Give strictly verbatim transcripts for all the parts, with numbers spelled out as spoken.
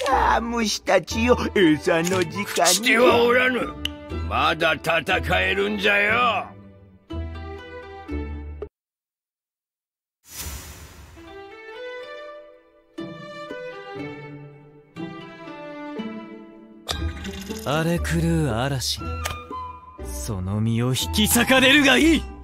さあ虫たちよ、餌の時間に。 してはおらぬ。まだ戦えるんじゃよ。 荒れ狂う嵐にその身を引き裂かれるがいい。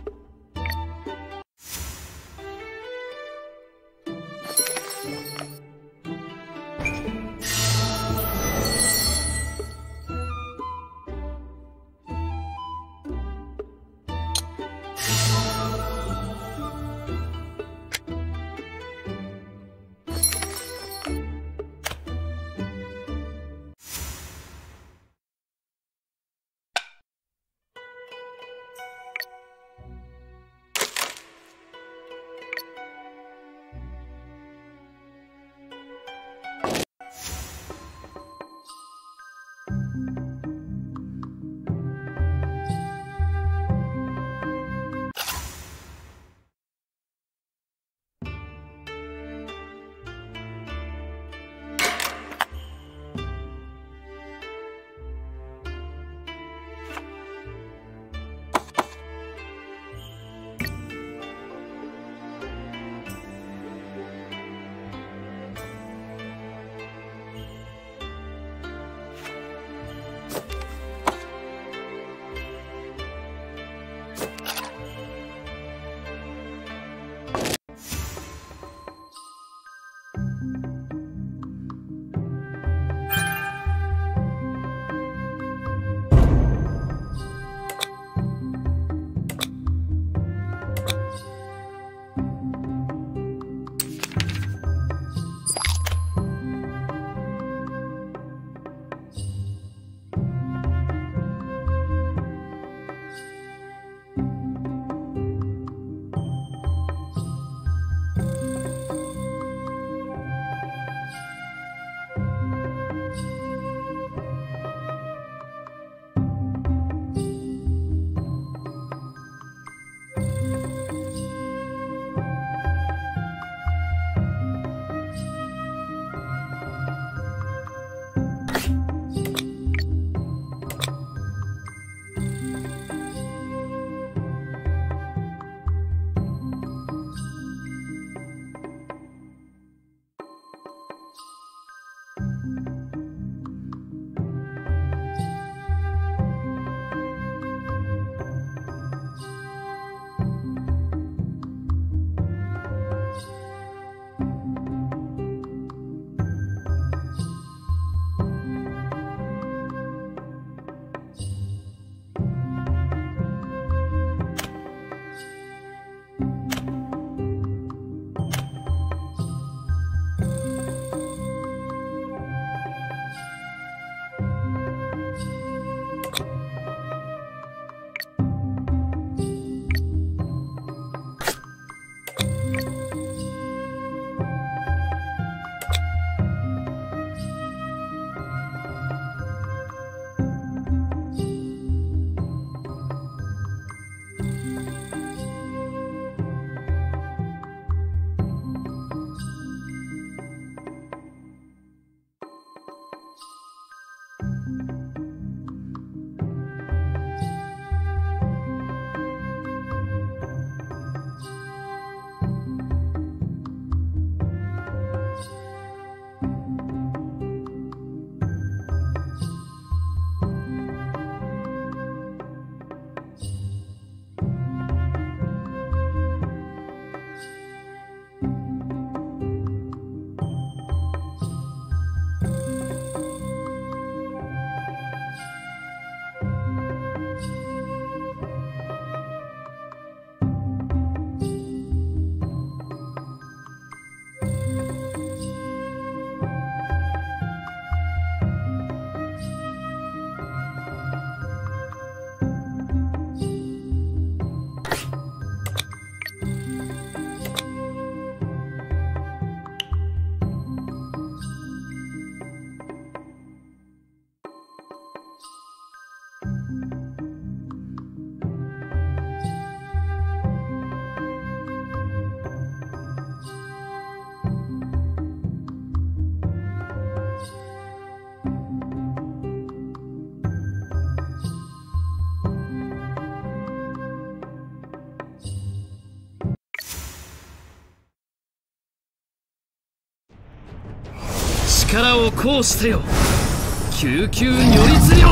力を行使せよ、救急如律令。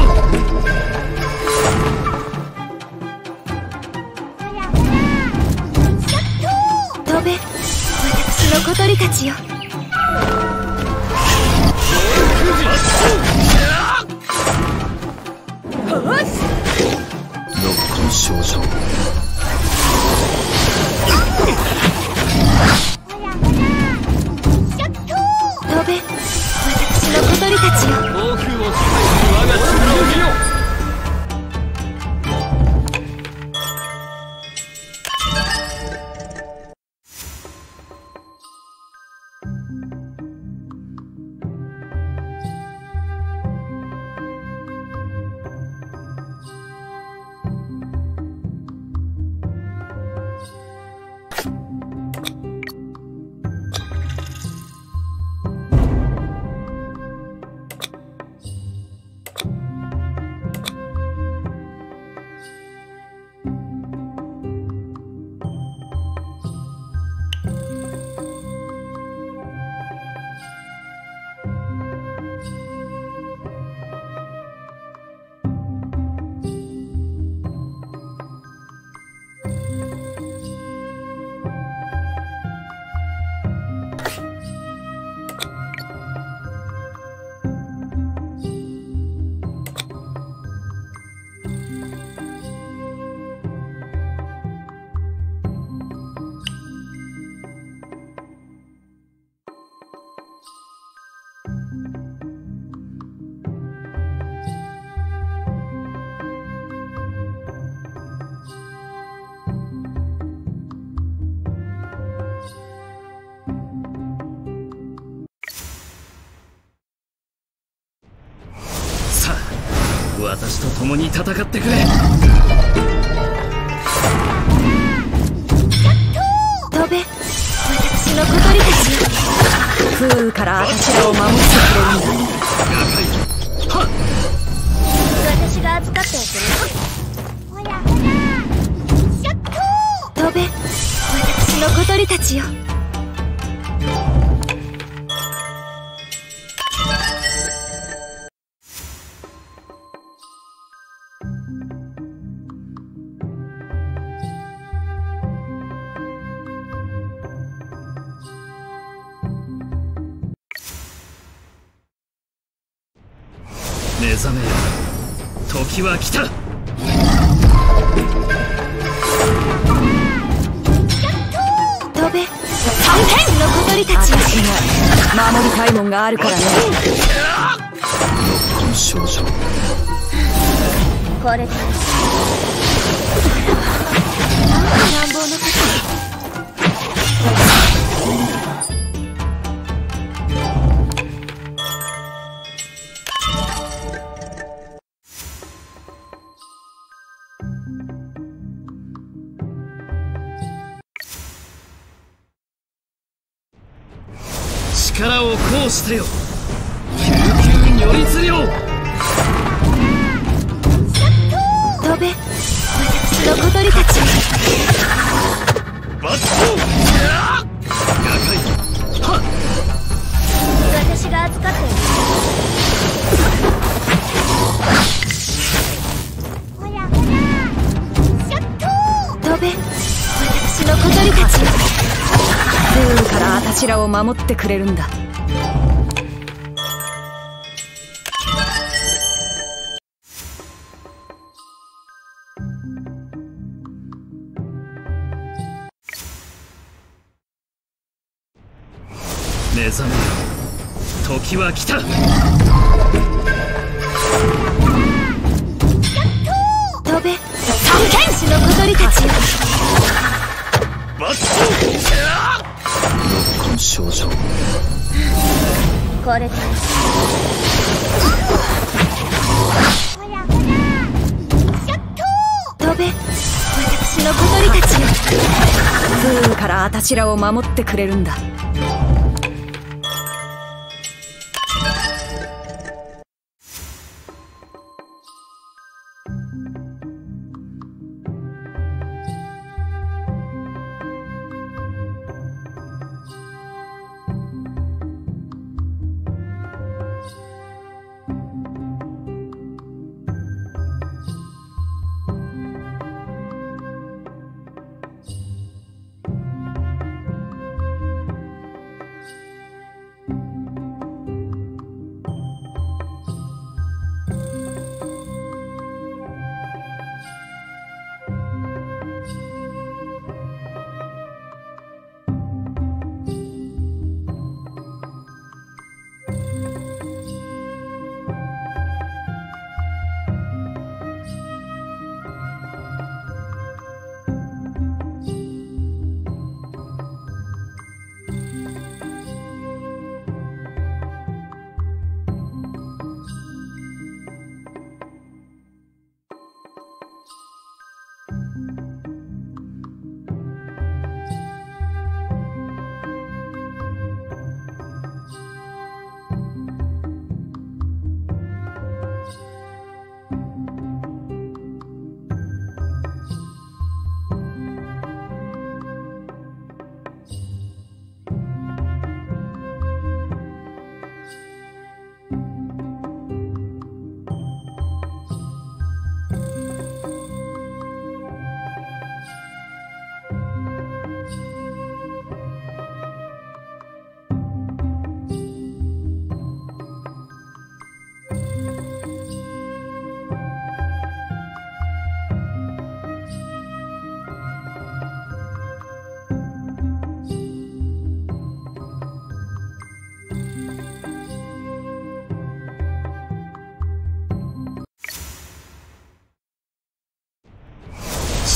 飛べ、私の小鳥たちよ。 六根少女。 飛べ、私の小鳥たちよ。 暴風を支配する我が力を見よ。私と共に戦ってくれ。 飛べ、私の小鳥たちよ。風雨から私らを守ってくれるんだ。私が預かっておくよ。ほらほら、シャット。飛べ、私の小鳥たちよ。 目覚めよ、時は来た。 飛べ、私の小鳥たちよ。守りたいもんがあるからね。 六根少女。 これで乱暴のこと力を行使せよ、救急如律令。 飛べ、私の小鳥たち。 バット。はっ、 私が預かっている。ほらほら、シャット。飛べ、私の小鳥たち。風雨から私らを守ってくれるんだ。 目覚めよ、時は来た。 飛べ、私の小鳥たちよ。 バット。六根少女。 これで飛べ、私の小鳥たちよ。風雨から私らを守ってくれるんだ。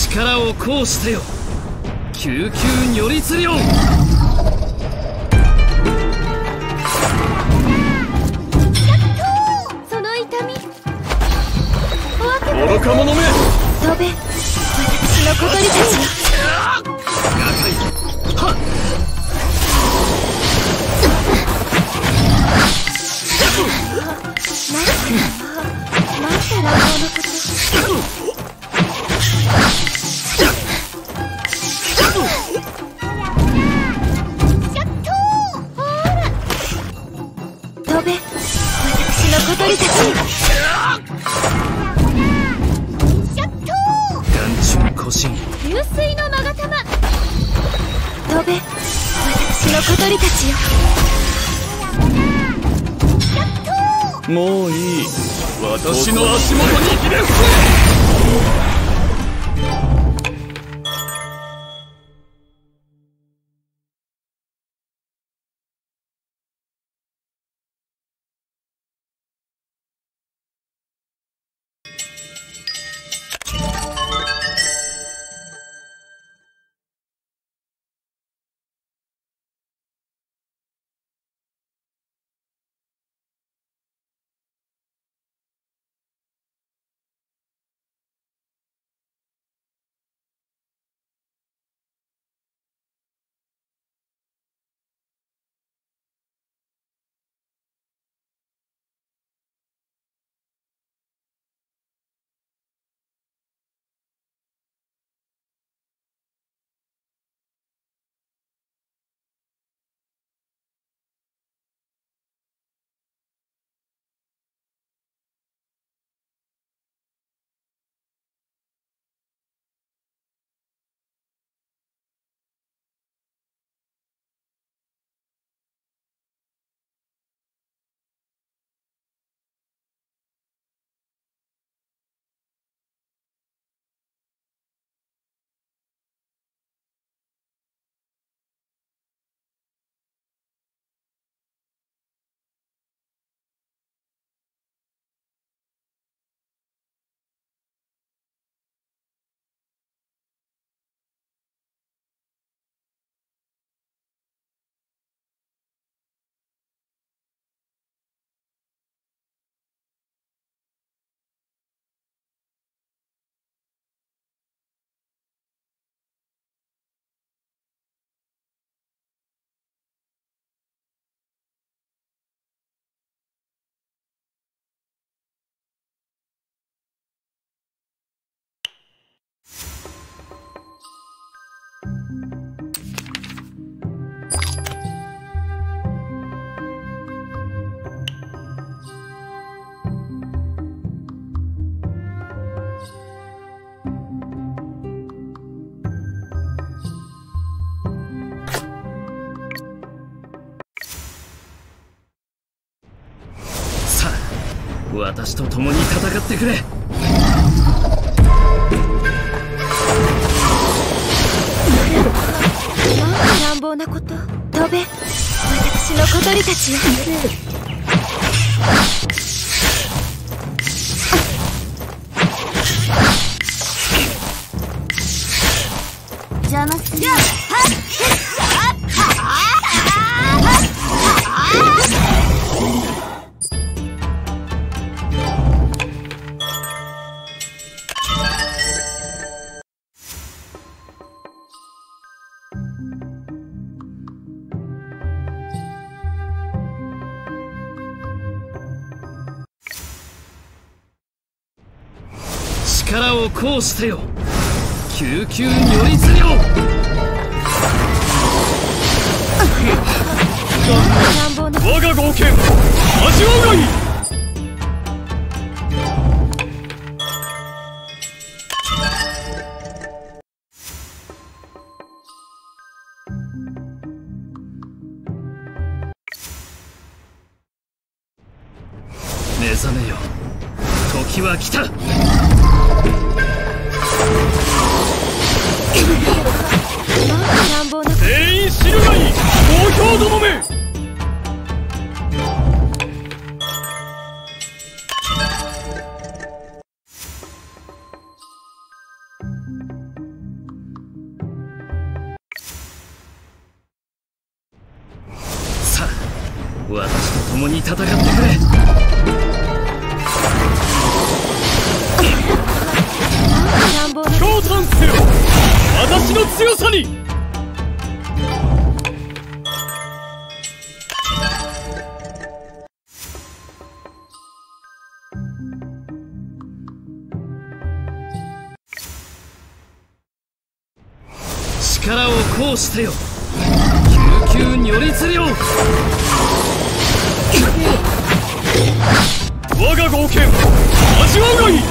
力を行使せよ救急如律令。 その痛み愚か者め、 飛べ、私の小鳥たちよ。 はっなんて乱暴なこと。飛べ、私の小鳥たち。 眼中古神流水の勾玉。飛べ、私の小鳥たちよ。 もういい、私の足元にひれ伏せ。私と共に戦ってくれ。 なんて乱暴なこと。飛べ、私の小鳥たちよ。邪魔する。 力を行使せよ救急如律令。我が豪剣味わうがいい。目覚めよ、時は来た。全員知るがいい、投票どもめ。 共に戦ってくれ。 驚嘆せよ、私の強さに。 力を行使せよ、救急如律令。 我が豪剣味わうがいい。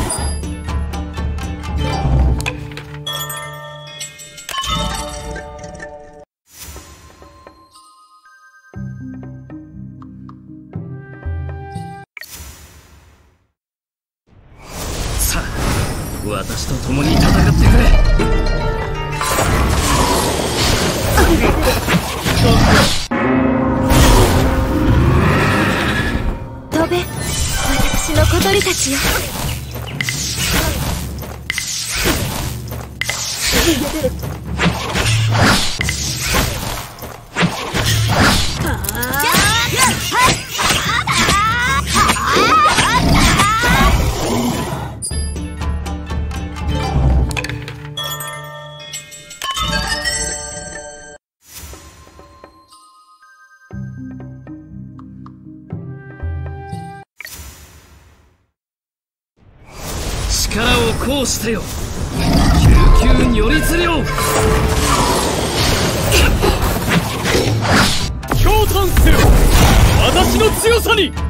さあ、私と共に戦ってくれ。 飛べ、私の小鳥たちよ。 力を行使せよ、救急如律令。 驚嘆せよ、私の強さに。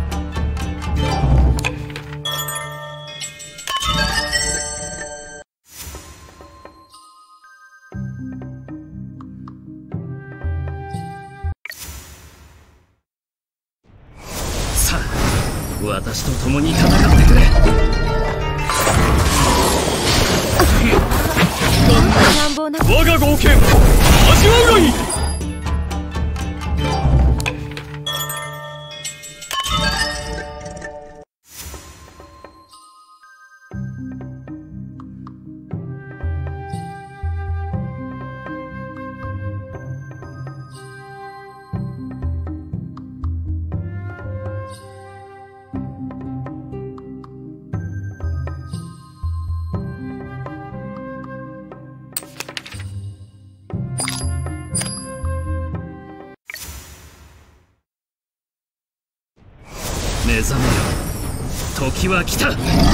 さあ、私と共に戦ってくれ。 我が豪剣味わうがいい。 目覚めよ、時は来た。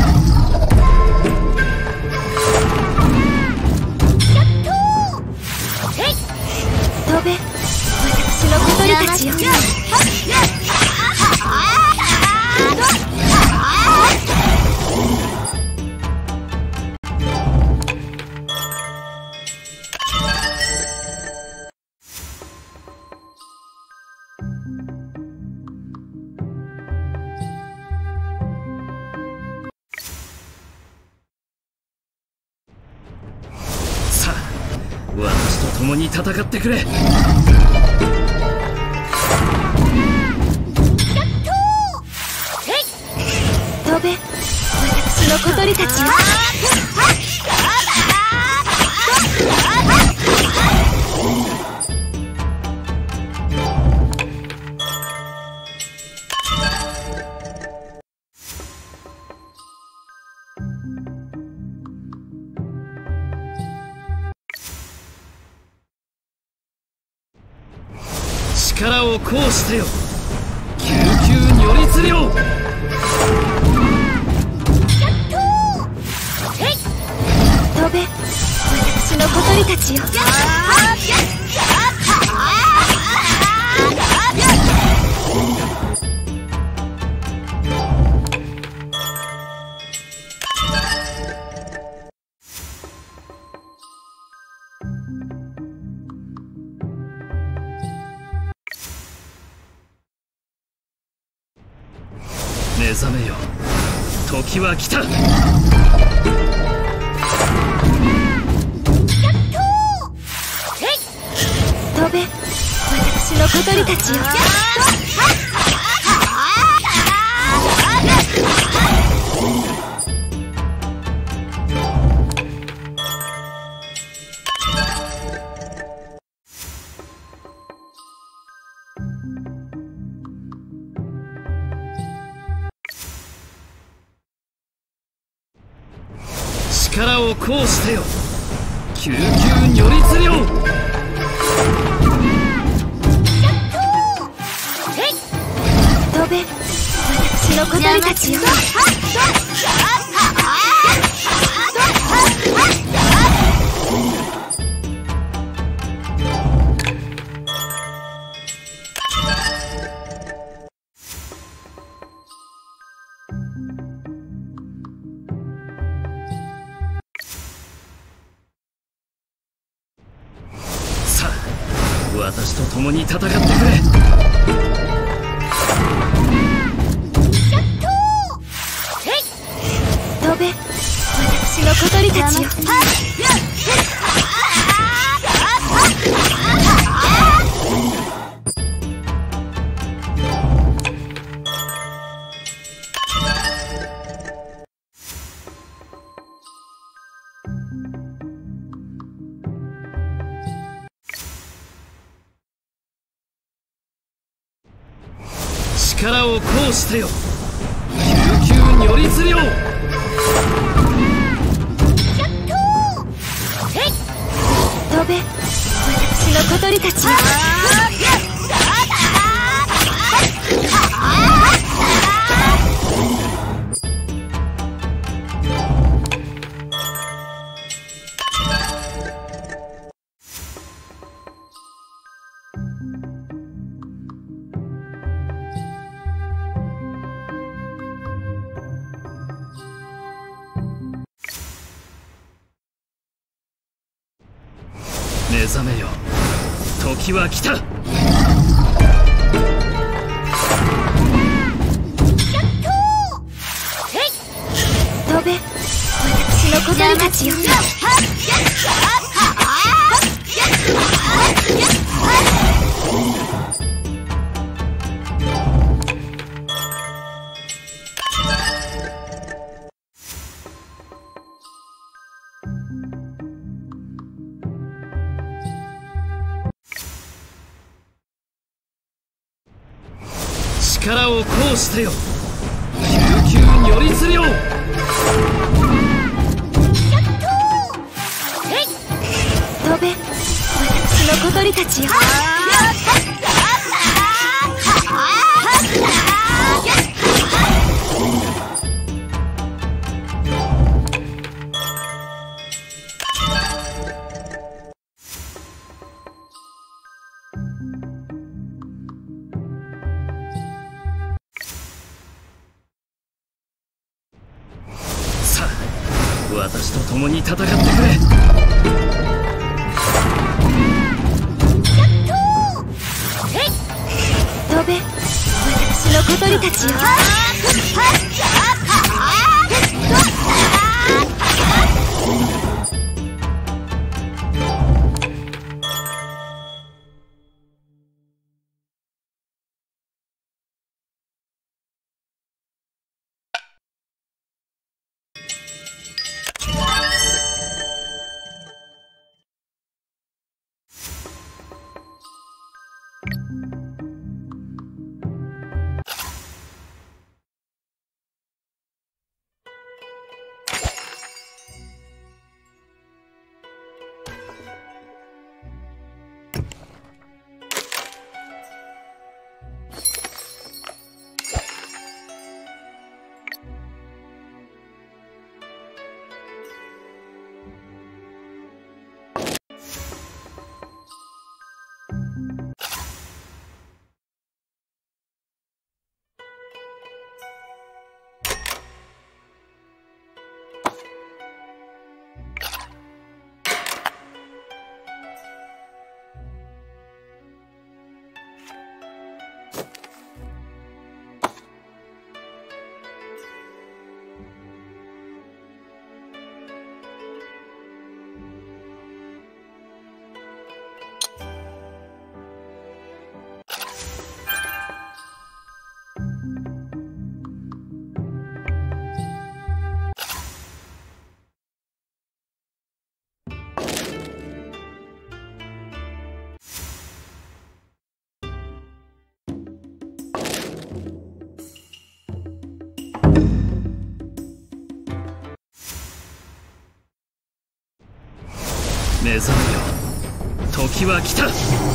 飛べ、私の小鳥たちよ。 さあ、私と共に戦ってくれ。 飛べ、私の小鳥たちよ。 力を行使せよ、救急如律令。 飛べ、私の小鳥たちよ。 目覚めよ、時は来た。 飛べ、私の小鳥たちよ。 力を行使せよ。救急如律令。 飛べ、私の小鳥たちよ。 さあ、私と共に戦ってくれ。 飛べ、私の小鳥たちよ。 力を行使せよ。救急如律令。 飛べ、私の小鳥たちよ。 目覚めよ、時は来た。 飛べ、私の小鳥たちよ。 力を行使せよ。救急如律令。 飛べ、私の小鳥たちよ。 さあ、私と共に戦ってくれ。 飛べ、私の小鳥たちよ。 目覚めよ、時は来た。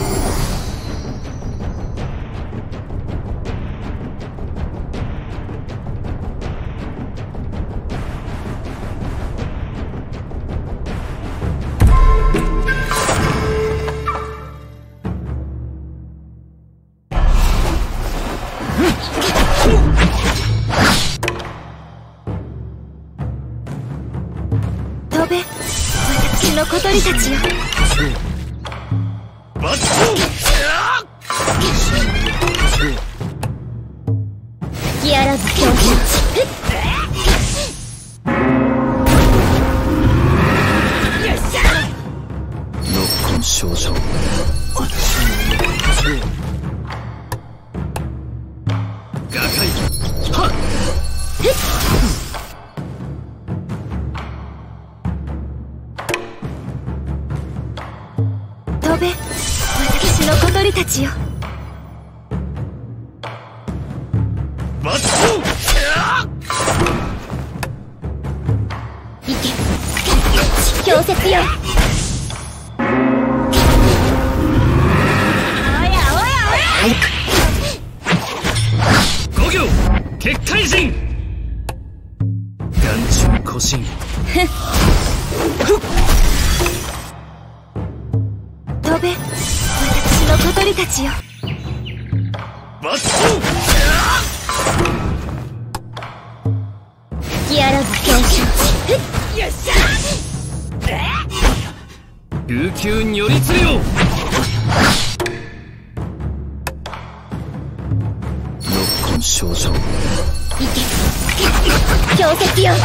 飛べ、私の小鳥たちよ。ギアラズ強襲。 ノッコン少女。瓦解。はっ。 飛べ、私の小鳥たちよ。行け、氷雪よ。 五行結界陣。眼中古神。 飛べ、私の小鳥たちよ。ギアラズ強襲。 琉球如律令。ノッコン少女。 行け、氷雪よ。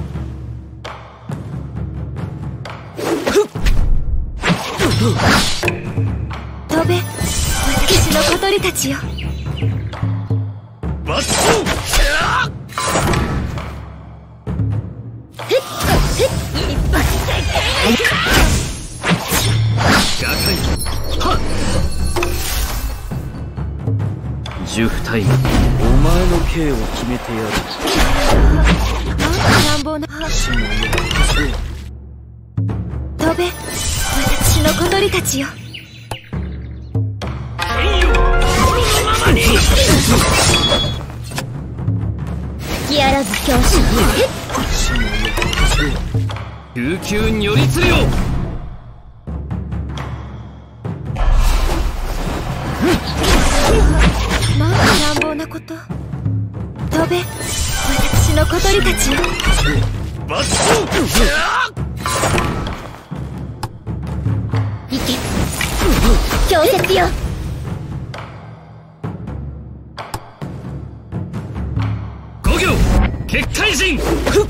飛べ、私の小鳥たちよ。 十二体。 お前の刑を決めてやる。 なんて乱暴な。飛べ、私の小鳥たちよ。ギアラズ強襲。 琉球如律令。 なんて乱暴なこと。飛べ、私の小鳥たちよ。行け、氷雪よ。 五行結界陣。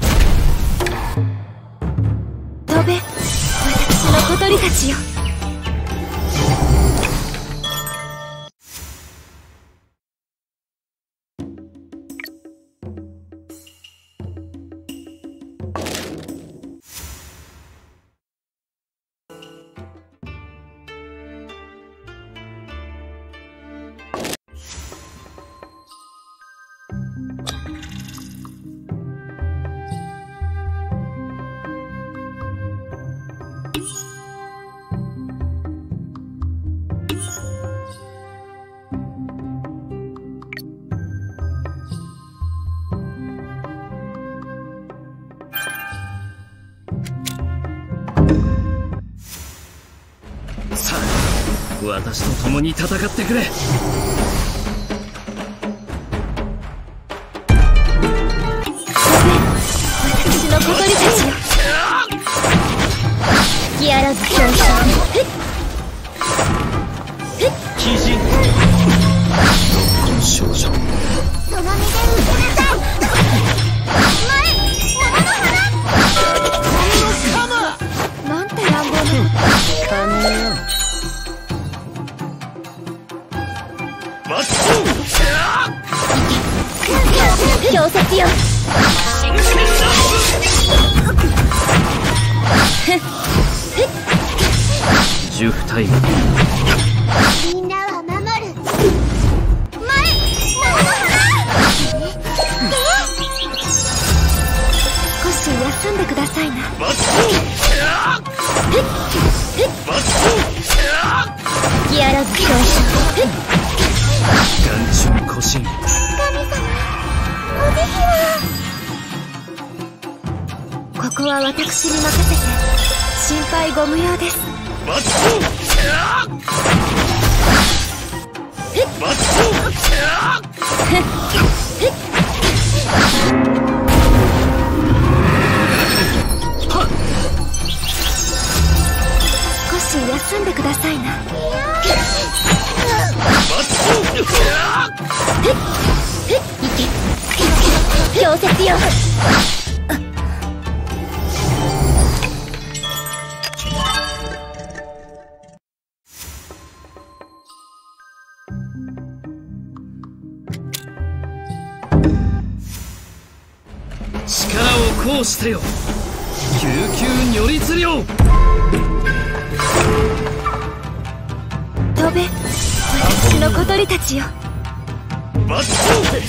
飛べ、私の小鳥たちよ。 さあ、私と共に戦ってくれ。 私の小鳥たちよ。ギアラズ強襲。 鬼人。 少女。 その身で受けなさい。前、桃の花。なんて乱暴な。氷雪よ。 十二体。 みんなは守る。前、桃の花。少し休んでくださいな。 こは私に任せて心配ご無用です。 バッツバッツ少し休んでくださいな。いけ溶接よ。 力を行使せよ。救急如律令。 飛べ私の小鳥たちよ。 バッツ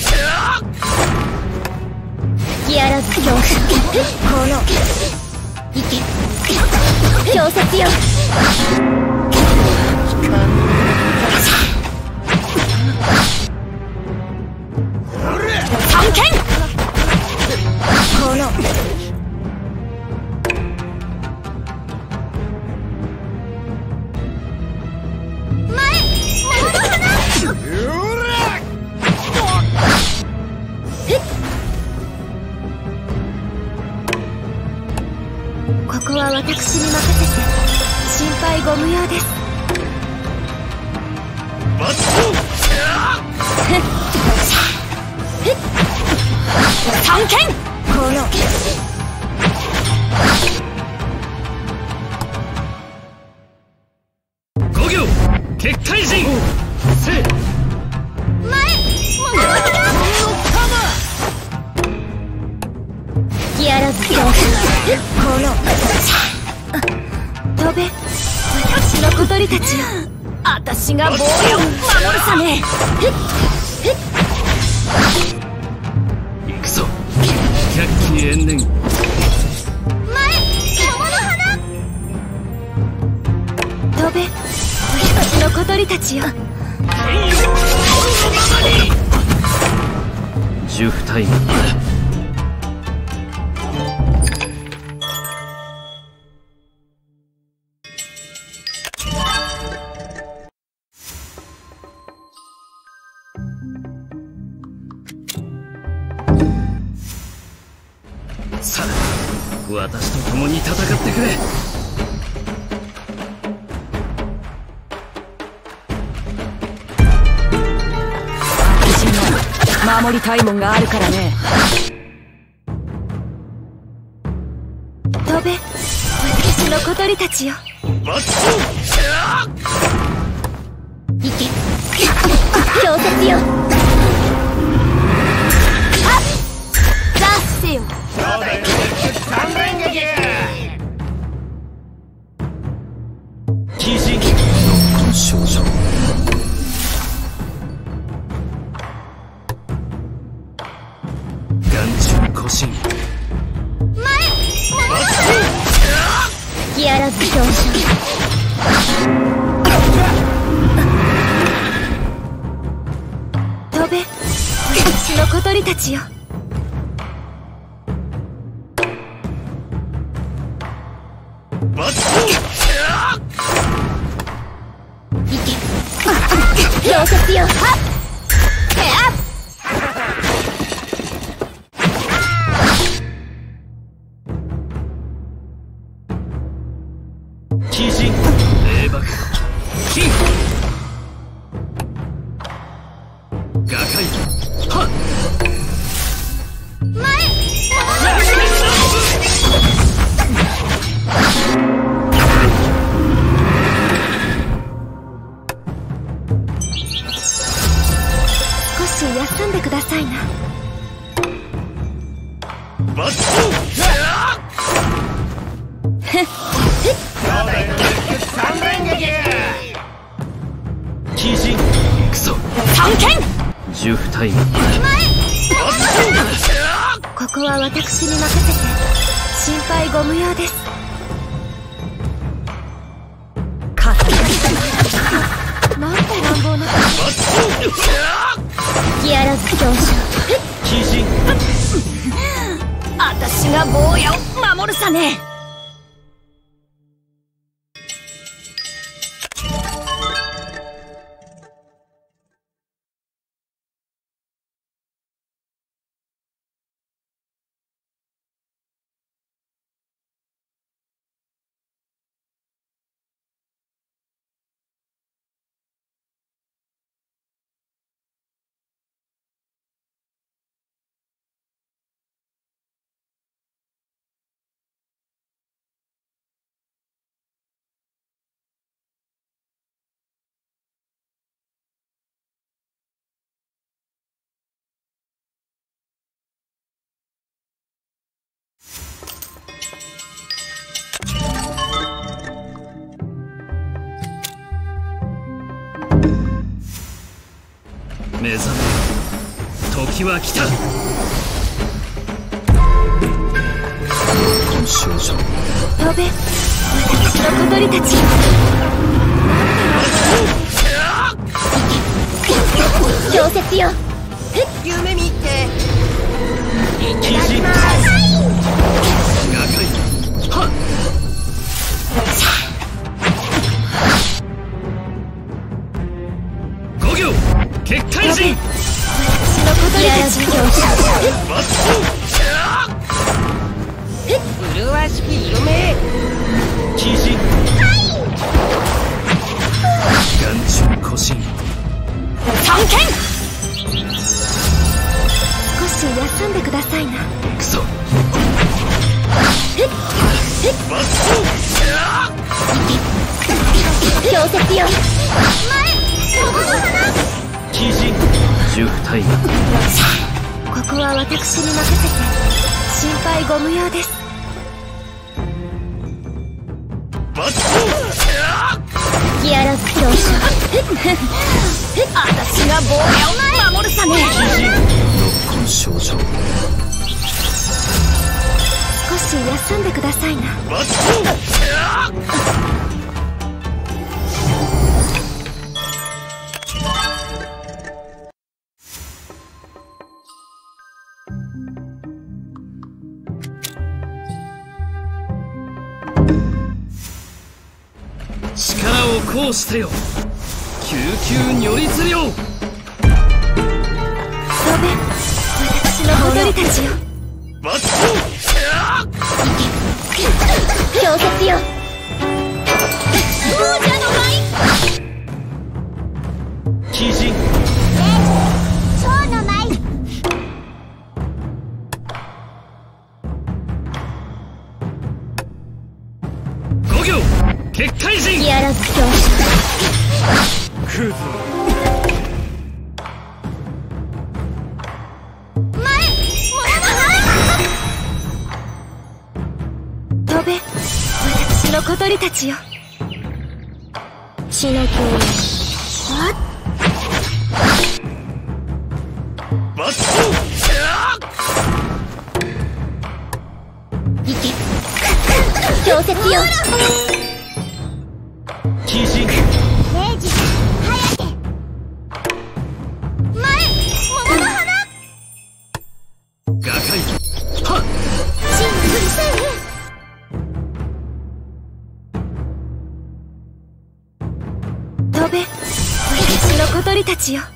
吹き荒らず強者このいけ溶接よ。三剣このここは私に任せて心配ご無用です。 バッツ三剣この五行結界陣せ吹き荒らず強者この飛べ私の小鳥たちよ。私が防衛を守るさね。 行くぞ百鬼延年。 飛べ私の小鳥たちよ。 主婦タイム。さあ私と共に戦ってくれ。 私の守りたいもんがあるからね。飛べ私の小鳥たちよ。 バッツいけ溶接よ。はっザッセよ。 鬼人少女眼中古神吹き荒らず強者飛べ私の小鳥たちよ。 バッツいけ溶接よ。はっ鬼人霊爆金瓦解はっ少し休んでくださいな。 バッツ鬼人行くぞ三剣主婦タイム。 ここは私に任せて心配ご無用です。勝ったなんて乱暴な吹き荒らず強者鬼人私が坊やを守るるさね。 目覚め、時は来た。少女、 飛べ、私の小鳥たち。氷雪よ。 夢見ていただきます。がかいはっ五行結界人。 私の小鳥たち。 麗しき夢。 鬼人眼中古神探検。少し休んでくださいな。 クソ氷雪よ。 鬼人十体ここは私に任せて心配ご無用です。ギアラス教師私が防御を守るさね。 ノッコン少女。 少し休んでくださいな。 力を行使せよ。救急如律令。 飛べ、私の小鳥たちよ。氷雪よ。王者の舞。 鬼人蝶の舞。 五行結界人。 ギアラス教師。 クーズ飛べ、私の小鳥たちよ。しなきゃ。あっ。いけ。氷雪よ。 鬼人レイジ、早け。前、桃の花。 がかいはっシングルセーフ。飛べ、私の小鳥たちよ。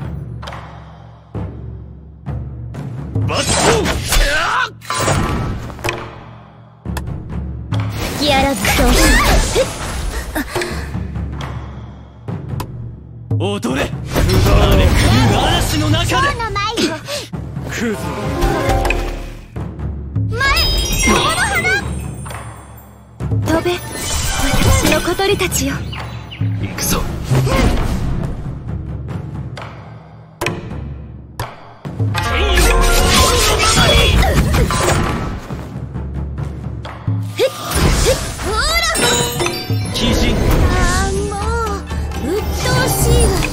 ギアラズ教師。 踊れ。あれ来る嵐の中で。 の迷子。 クズ前、桃の花。飛べ、私の小鳥たちよ。 行くぞ。鬼人あーもう、うっとうしいわよ。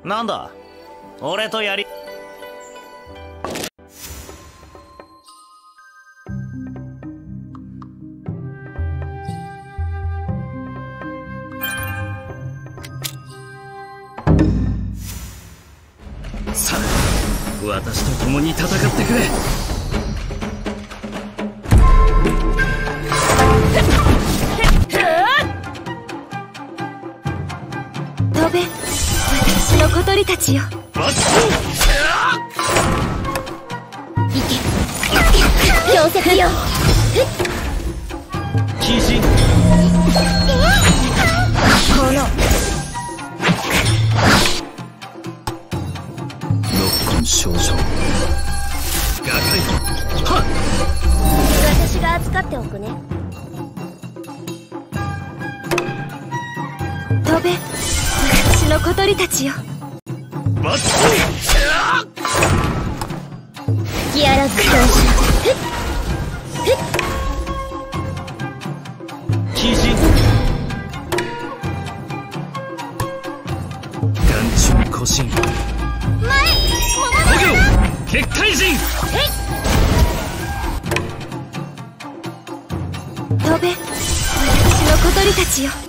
なんだ俺とやり。 さあ私と共に戦ってくれ。 飛べ私の小鳥たちよ。行け氷石よ。 鬼人このノッコン少女ガカイはっ。 私が預かっておくね。飛べ私の小鳥たちよ。吹き荒らず強者。 鬼人眼中古神五行結界人。 飛べ私の小鳥たちよ。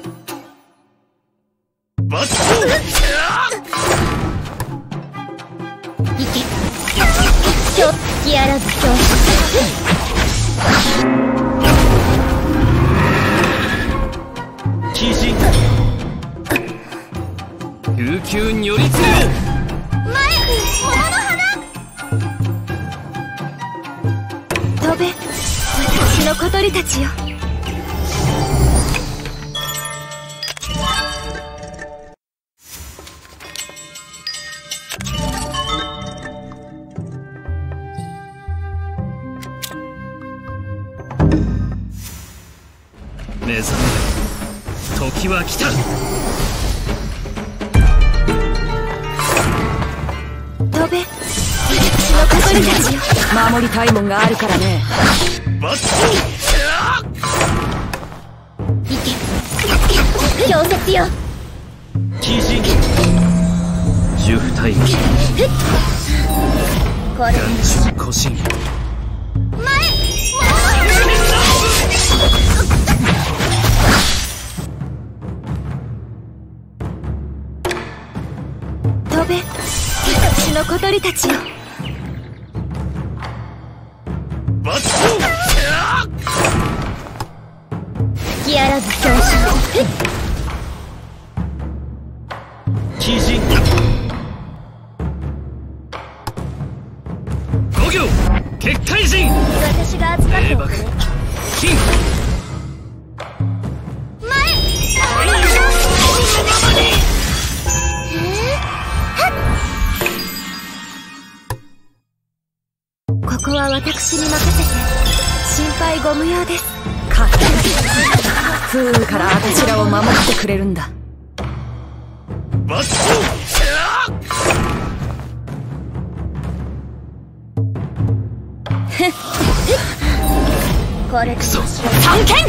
行け今日吹き荒らず強鬼人悠久如律令。 飛べ私の小鳥たちよ。 目覚める時は来た。 飛べ私の小鳥たちよ。 守りたいもんがあるからね。 行け氷雪よ。 鬼人十二体これ眼中古神飛べ私の小鳥たちよ。吹き荒らず強者。 鬼人五行結界人。 私が預かっておくね。 金ここは私に任せて心配ご無用です。 勝手不運から私らを守ってくれるんだ。 これクソ探検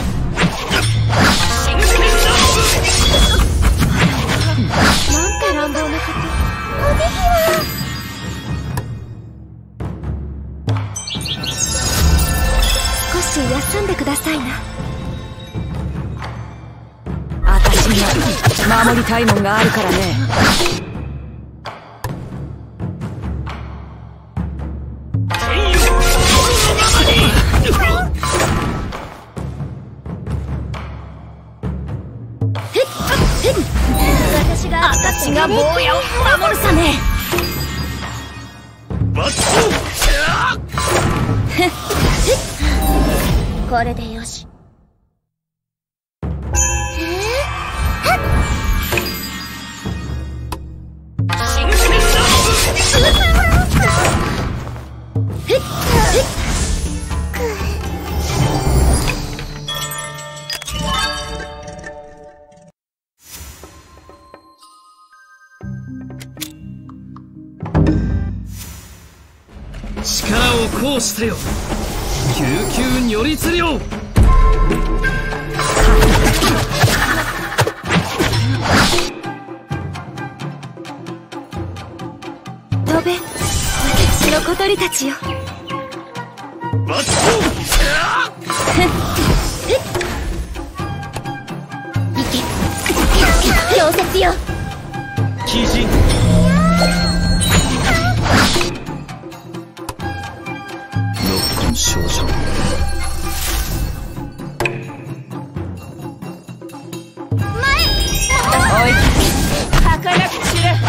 なんて乱暴なこと。おべひは少し休んでくださいな。 私には守りたいもんがあるからね。 私が私が坊やを守るさね。 これでよし。 力を行使せよ救急如律令。 私の小鳥たちよ。 バッ行け氷雪よ。 鬼人ノッコン少女おい儚く散れ。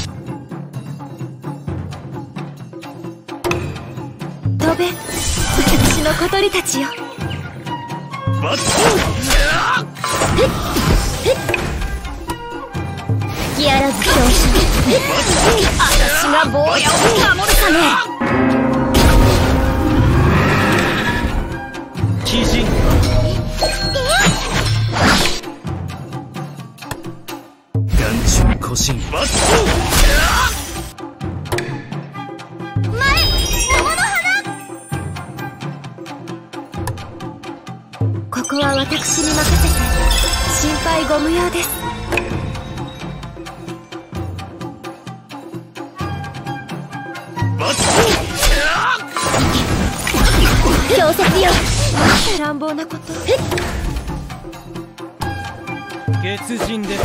飛べ私の小鳥たちよ。 バッ吹き荒らず強者。私が坊やを守るため。 鬼人眼中古神バッここは私に任せて心配ご無用です。 バッ氷雪よ。なんて乱暴なこと。 月人です。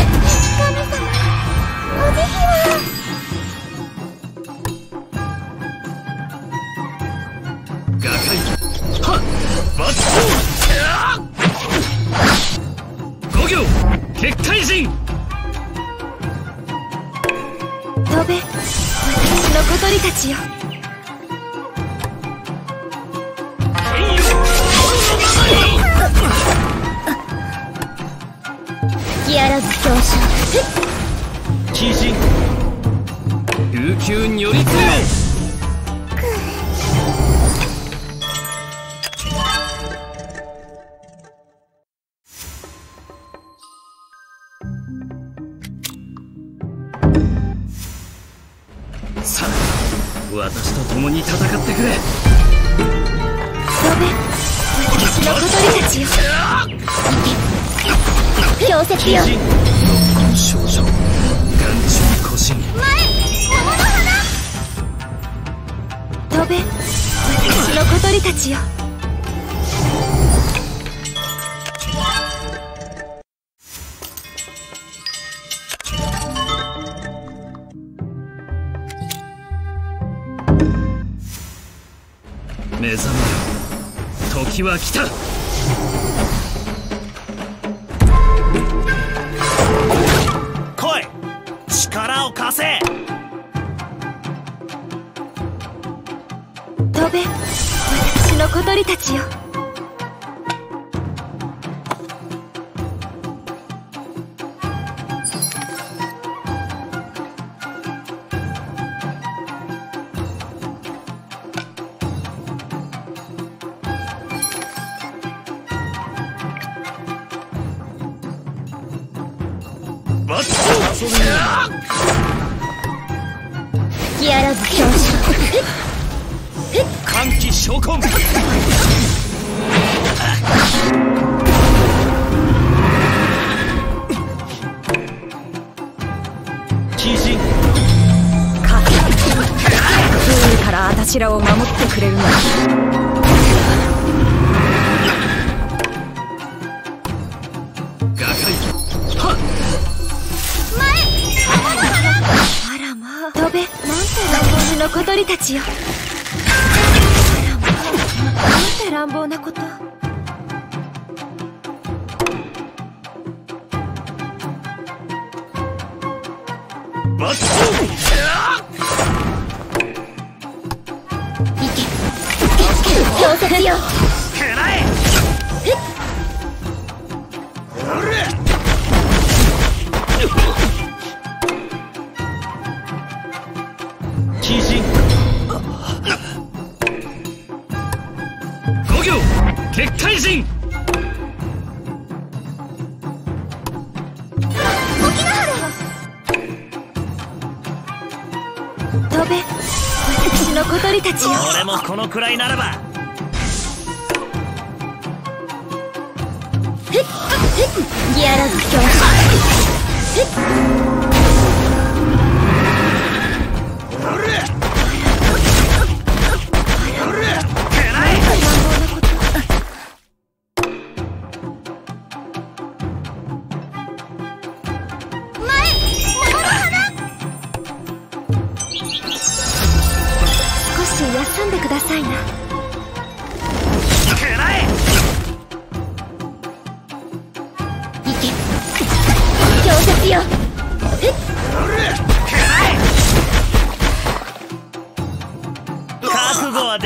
お慈悲は。 ガカイはっバッ五行結界人飛べ私の小鳥たちよ。吹き荒らず強者。 鬼人琉球如立よ。さあ私と共に戦ってくれ。 飛べ私の小鳥たちよ。氷雪よ。 少女眼中古神飛べ私の小鳥たちよ。 目覚めよ時は来た。 来い力を貸せ。 飛べ私の小鳥たちよ。 バッ吹き荒らず強者。 歓喜召喚鬼人か風からあたしらを守ってくれるの。 ガカイあらまあ飛べなんて私の小鳥たちよ。あらまあなんて乱暴なこと。 バッ行け氷雪よ。 くらえ鬼人五行結界人飛べ私の小鳥たちよ。 俺もこのくらいならば。 ギアラズ強者。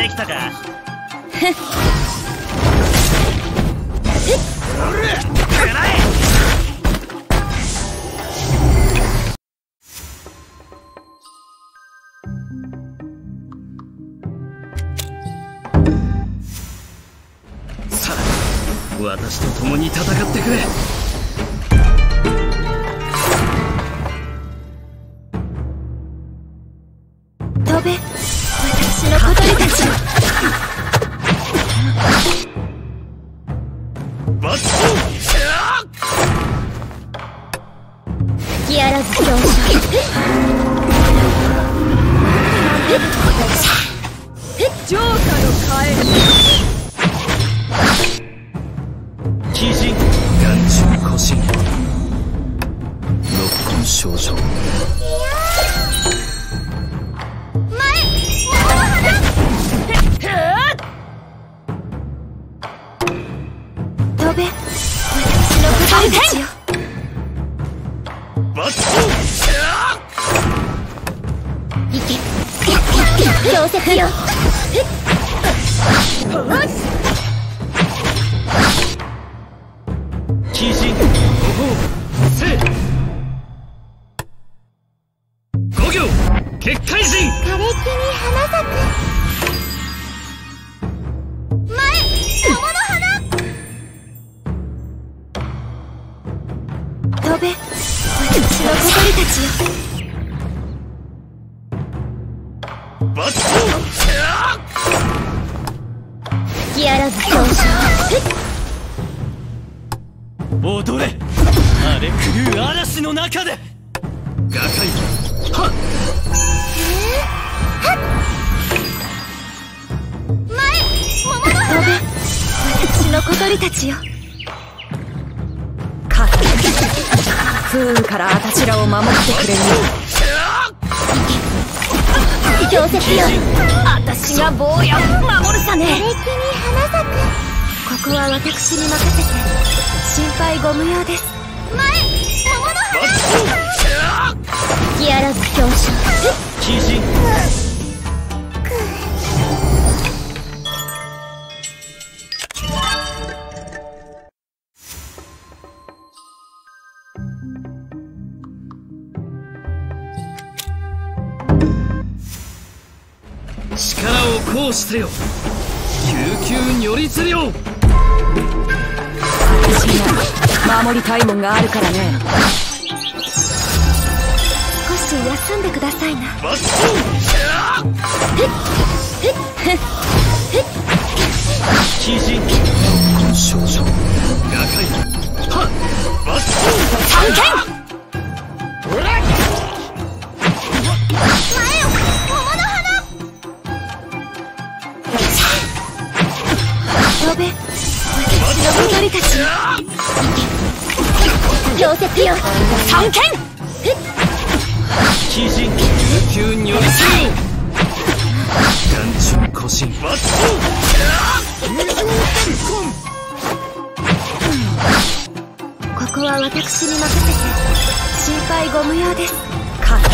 きたか。 さあ、私と共に戦ってくれ。 飛べ、私の小鳥たちよ。吹き荒らず表彰。 浄化のカエル。 鬼人眼中古神六根少女。 飛べ、私の小鳥たちよ。行け、氷石よ。 鬼人五行生五行結界人。 枯れ木に花咲く。前、桃の花。飛べ、私の小鳥たちよ。吹き荒らず表彰。 踊れ、荒れ狂う嵐の中で。 画界はっ前、桃の花。飛べ、私の小鳥たちよ。勝つ。風雨からあたしらを守ってくれるよ。氷石よ、私が坊やを守るさね。枯れ木に花咲く。ここは私に任せて心配ご無用です。前、桃の花。吹き荒らず表彰。 鬼人力を行使せよ。救急如律令。 私には守りたいもんがあるからね。少し休んでくださいな。 鬼人少女画界はっ探検。前を桃の花。飛べ、私の小鳥たちよ。氷石よ、探検。 鬼人救急如律令。眼中古神ここは私に任せて心配ご無用です。勝つ。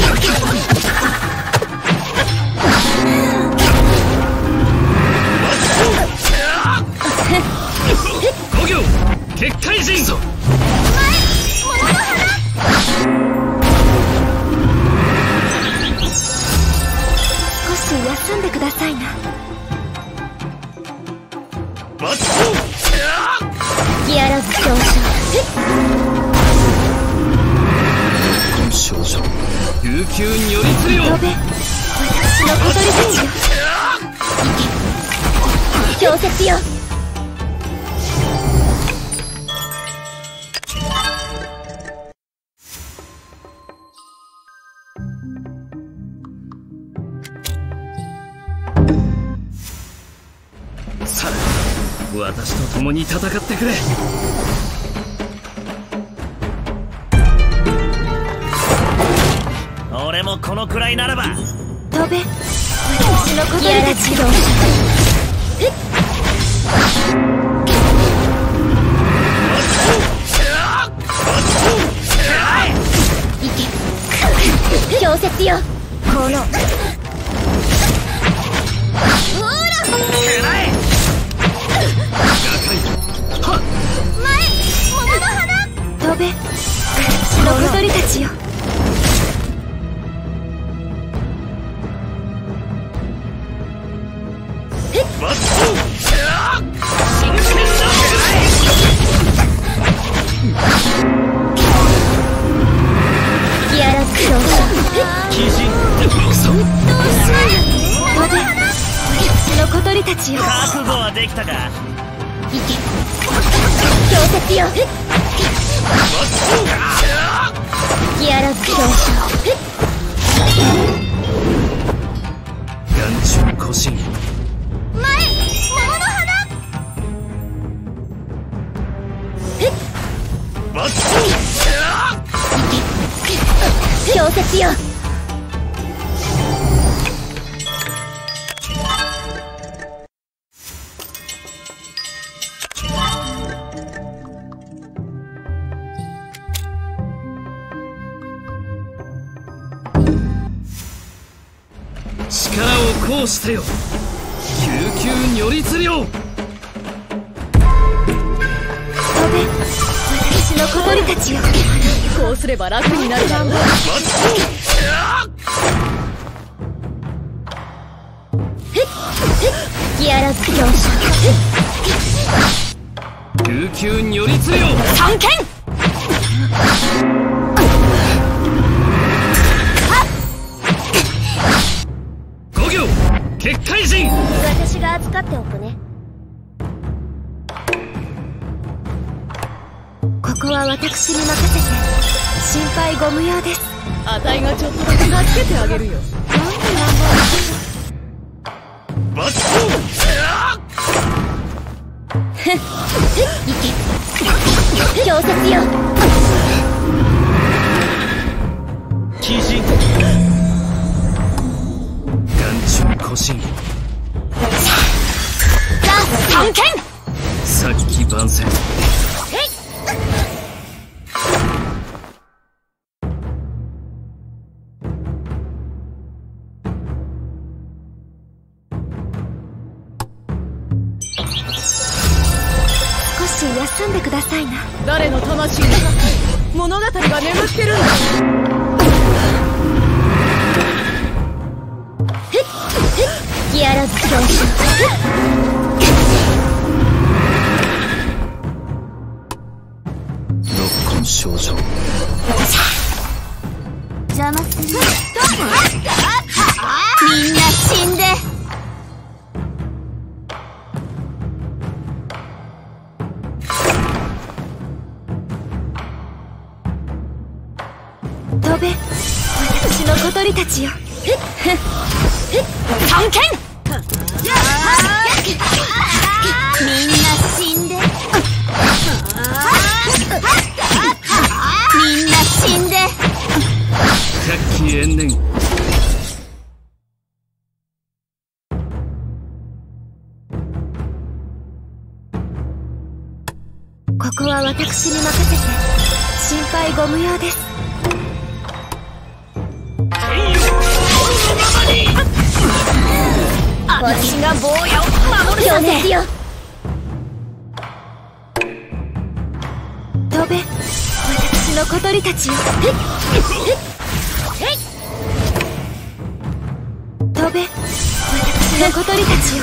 五行結界人。 前、桃の花。少し休んでくださいな。吹き荒らず表彰。 少女救急如律令。 飛べ、私の小鳥たちよ。氷石よ。 さあ、私と共に戦ってくれ。 俺もこのくらいならば。 飛べ、私の小鳥たちよ。行け、氷石よ。このほらほギアラクロー鬼人私の小鳥たちよ、 覚悟はできたか。 行け強敵よ。ギアラクロー眼中古神前桃の花。強敵よ。 力を行使せよ。救急如律令。 飛べ私の小鳥たちよ。 こうすれば楽になるだろう。 ギアラブ強者救急如律令。 三剣。 五行結界陣。 私が預かっておくね。ここは私に任せて心配ご無用です。 あたいがちょっとだけ助けてあげるよ。 バッいけ強説よ。 鬼人眼中古神ザ・三剣。 殺気万全。 少し休んでくださいな。 誰の魂の中に物語が眠ってるんだ。 ギアラブ強者六根症状。 邪魔する。みんな死んで。飛べ私の小鳥たちよ。三剣。みんな死んで。みんな死んで。 百鬼延年。 ここは私に任せて心配ご無用です。私が坊やを守るよね。飛べ私の小鳥たちよ。飛べ私の小鳥たちよ。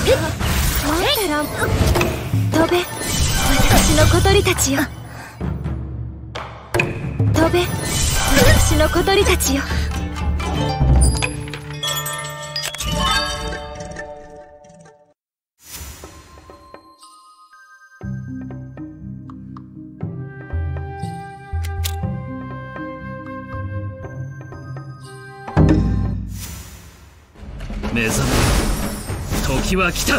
飛べ私の小鳥たちよ。飛べ私の小鳥たちよ。 目覚め時は来た。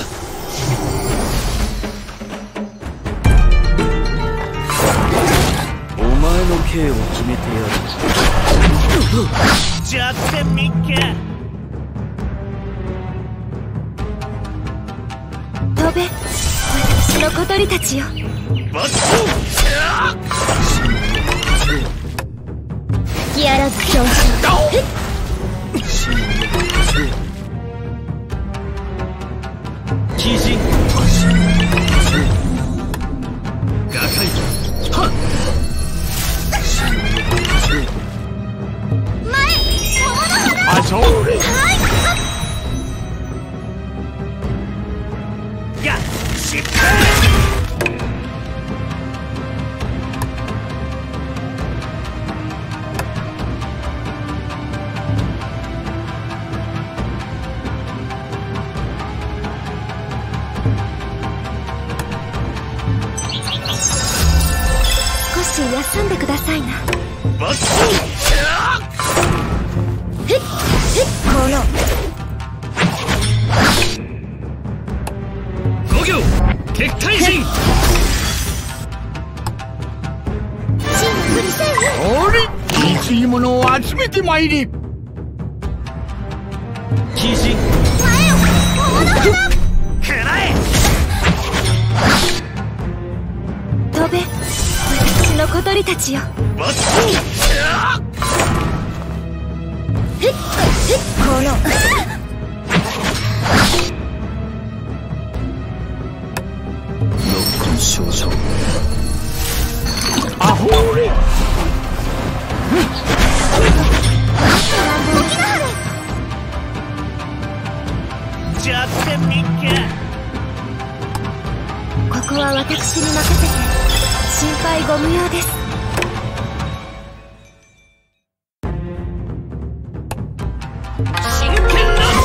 お前の刑を決めてやる。 弱点見っけ。 飛べ私の小鳥たちよ。 バッギアラブ強者鬼人瓦解。はっあそれ。 や失敗。 少し休んでくださいな。 バッへっへっこの五行結界陣。 おれ、いいものを集めてまいれ。 鬼人くらえ。 飛べ、私の小鳥たちよ。 バッへっへっこのノッコン少女。 アホーレ。 弱点民家。 ここは私に任せて心配ご無用です。 真剣ラッ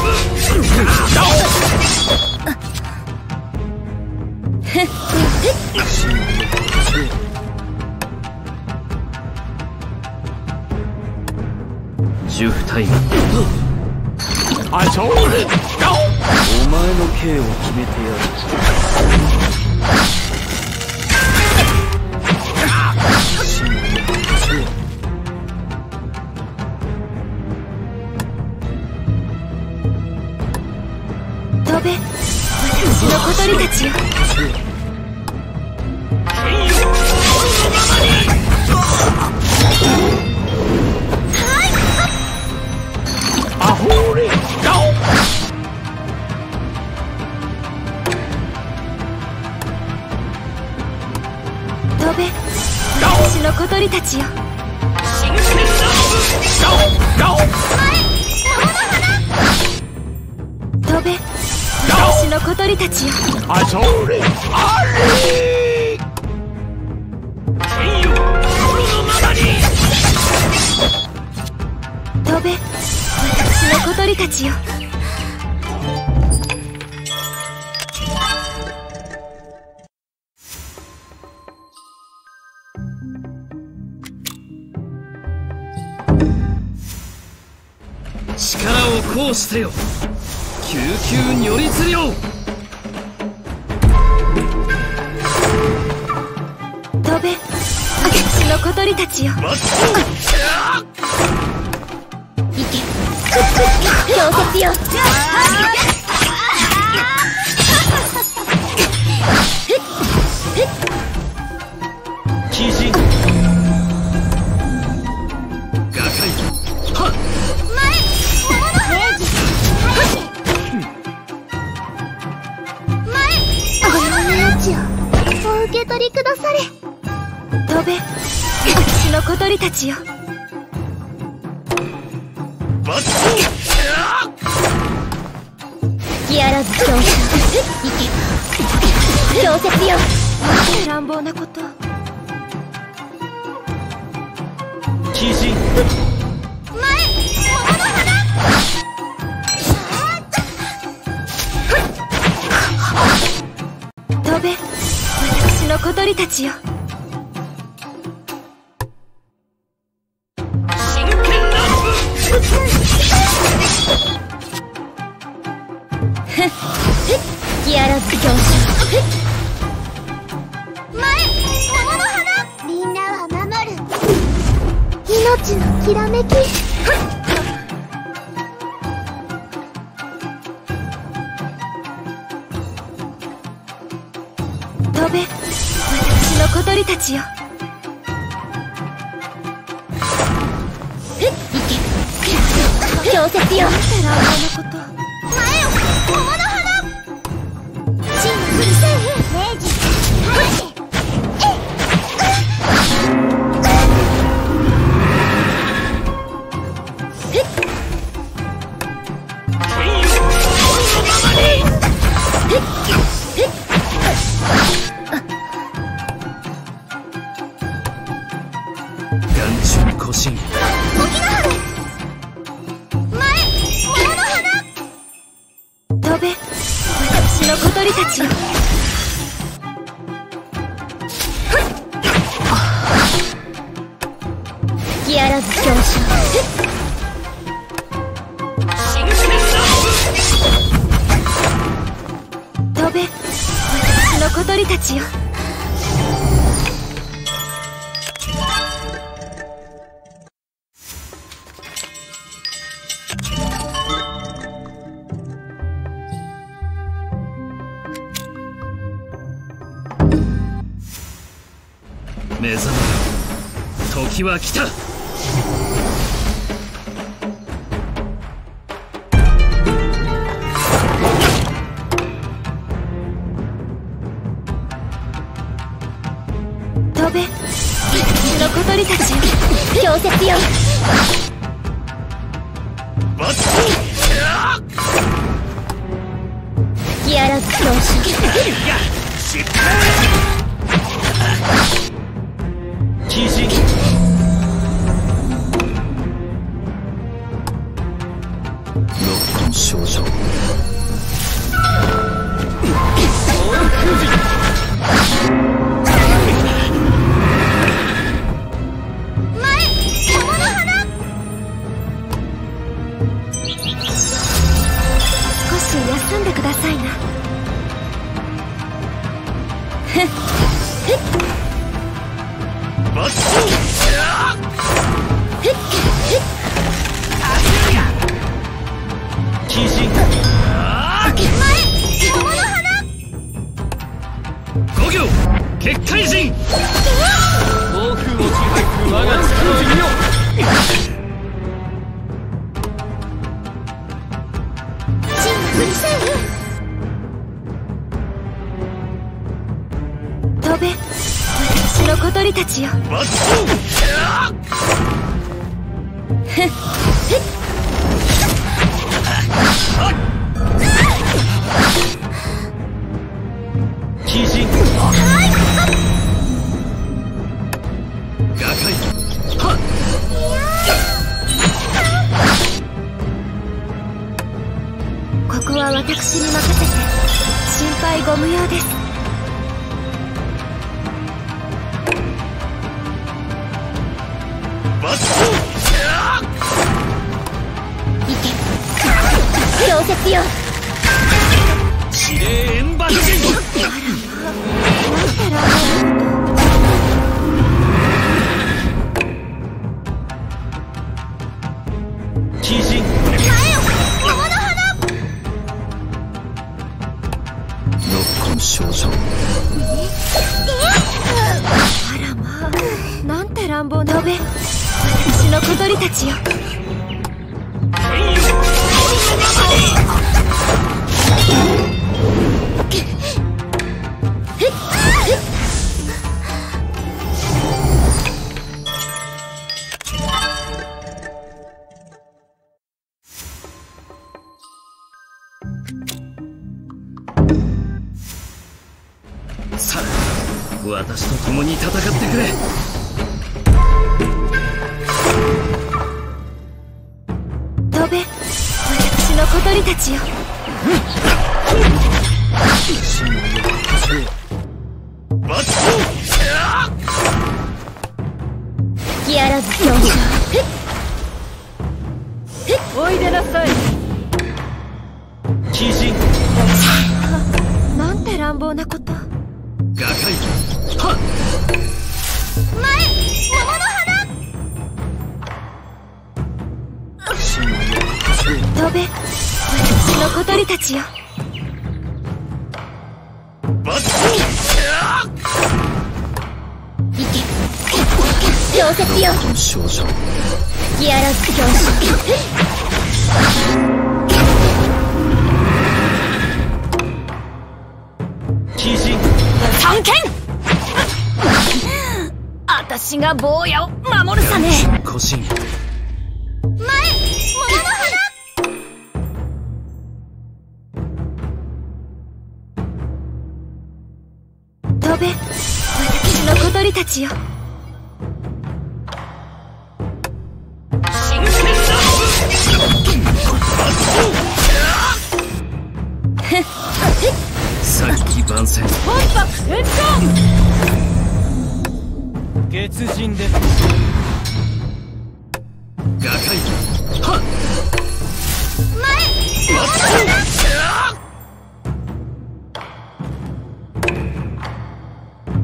ジュフタイム。 あそうれ。 お前の刑を決めてやる。 飛べ、私の小鳥たちよ。 アホーレ。 飛べ、私の小鳥たちよ。飛べ、私の小鳥たちよ。 あそうれ。あれ。 飛べ、私の小鳥たちよ。 力を行使せよ。救急如律令。 飛べ、私の小鳥たちよ。行け、氷雪よ。 鬼人お受け取りくだされ。飛べ、私の小鳥たちよ。隙あらず強者。行け、氷雪よ。なんて乱暴なこと。 鬼人飛べ、私の小鳥たちよ。隙あらず強者。みんなは守る。命のきらめき。飛べ、私の小鳥たちよ。行け、氷雪よ。なんて乱暴なこと。前を、桃の花。チームフルセーフ。明治。 私の小鳥たちよ。 目覚めろ、時は来た。 飛べ、私の小鳥たちよ。氷雪よ。 バッ吹き荒らす強襲。 鬼人六根少女少し休んでくださいな。ふっふっバッ鬼人五行結界人暴風を支配する我が力を見よ。 飛べ、私の小鳥たちよ。 バッふっふっ鬼人瓦解はっここは私に任せて心配ご無用です。 バッ行け、氷雪よ。 指令円盤人なんたら鬼人六根少女あらまあ、なんて乱暴な。飛べ、私の小鳥たちよ。 さあ、私と共に戦ってくれ。 飛べ、私の小鳥たちよ。 バッ吹き荒らす強襲。 おいでなさい。 鬼人なんて乱暴なこと。 瓦解はっ飛べ、私の小鳥たちよ。 バッ行け、氷雪よ。 少女吹き荒らす強襲。 鬼人探検私が坊やを守るさね。 古神飛べ、私の小鳥たちよ。 さっき万戦本格戦闘。 月人で瓦解はっ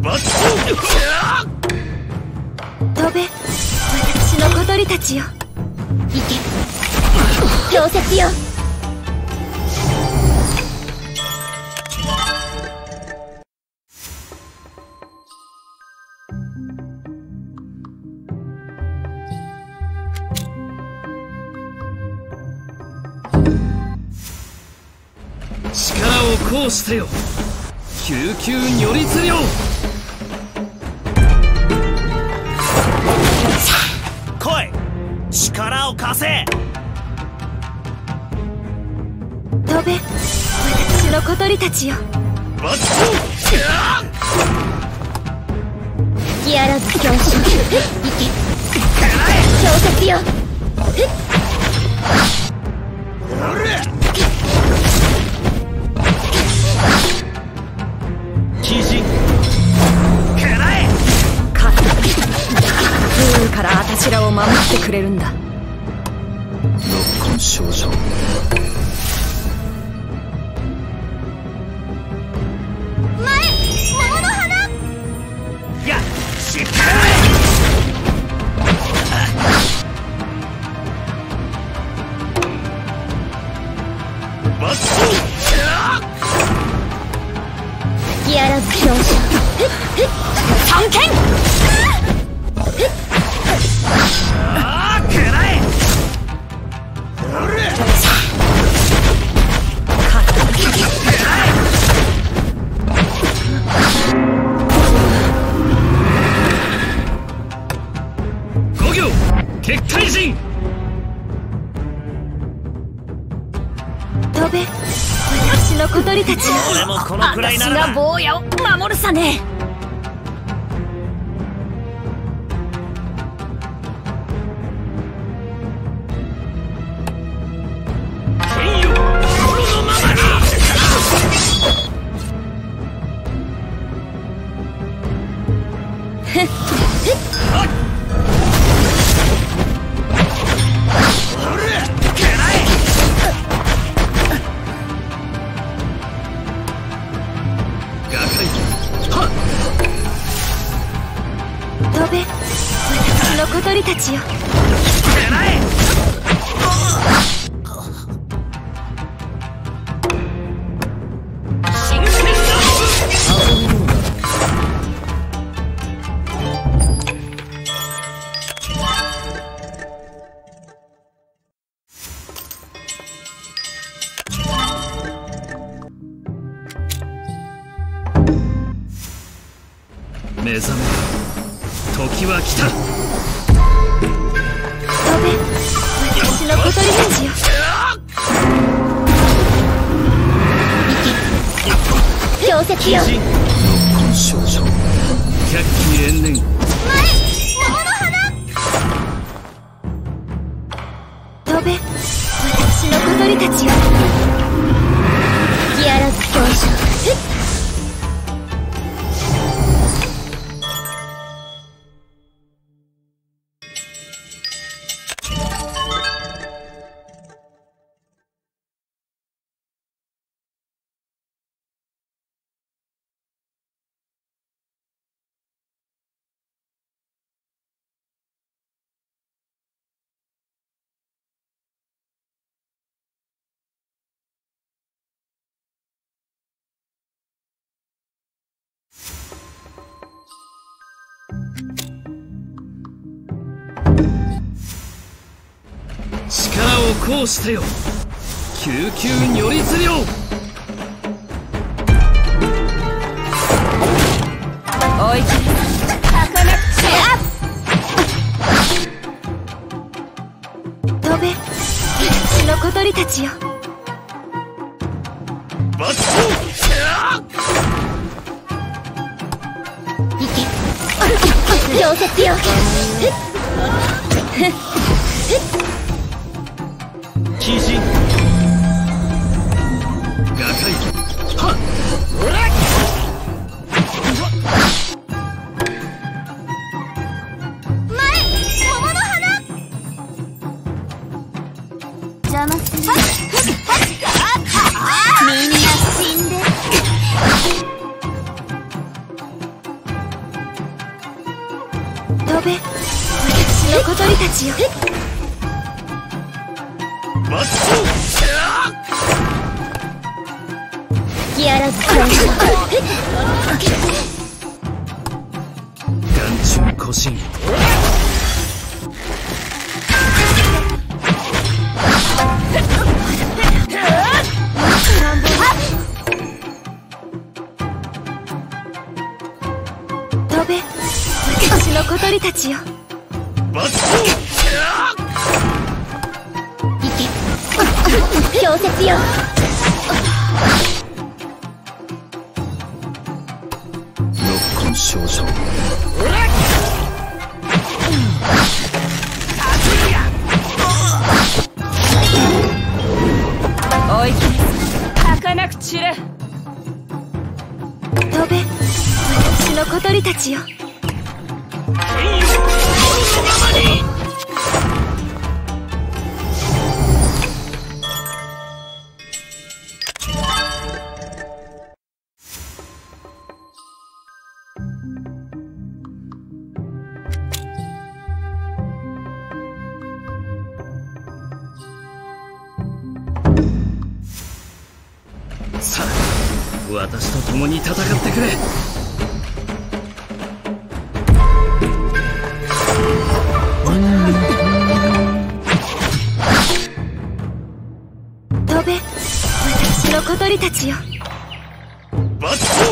飛べ、私の小鳥たちよ。行け、氷雪よ。 力を行使せよ、救急如律令。 来い、力を貸せ。 飛べ、私の小鳥たちよ。隙あらず強襲。行け、氷雪よ。 鬼人勝った。不運からあたしらを守ってくれるんだ。 六根症状。 前、桃の花。 やっ、しっか隙あらず強襲。探検。 あー、くらえ。 五行結界人。 飛べ、私の小鳥たちよ。 俺もこのくらいなら私が坊やを守るさね。 天よ、心のままに。 飛べ、私の小鳥たちよ。 目覚めよ、時は来た。 飛べ、私の小鳥たちよ。行け、氷雪よ。 六根症状、百鬼延年。 前、桃の花。飛べ、私の小鳥たちよ。隙あらず強襲。 力を行使せよ、救急如律令。 おいきれ。 飛べ、私の小鳥たちよ。 バッ行け、氷雪よ。 鬼人瓦解。はっ、 前、桃の花。邪魔する。みんな死んで。 飛べ、私の小鳥たちよ。 まっ隙あらず強し。 眼中古神。 飛べ、私の小鳥たちよ。 まっ行け、氷雪よ。 六根少女。 おいき儚く散れ。 飛べ、私の小鳥たちよ。 さあ、私と共に戦ってくれ。 飛べ、私の小鳥たちよ。 まっ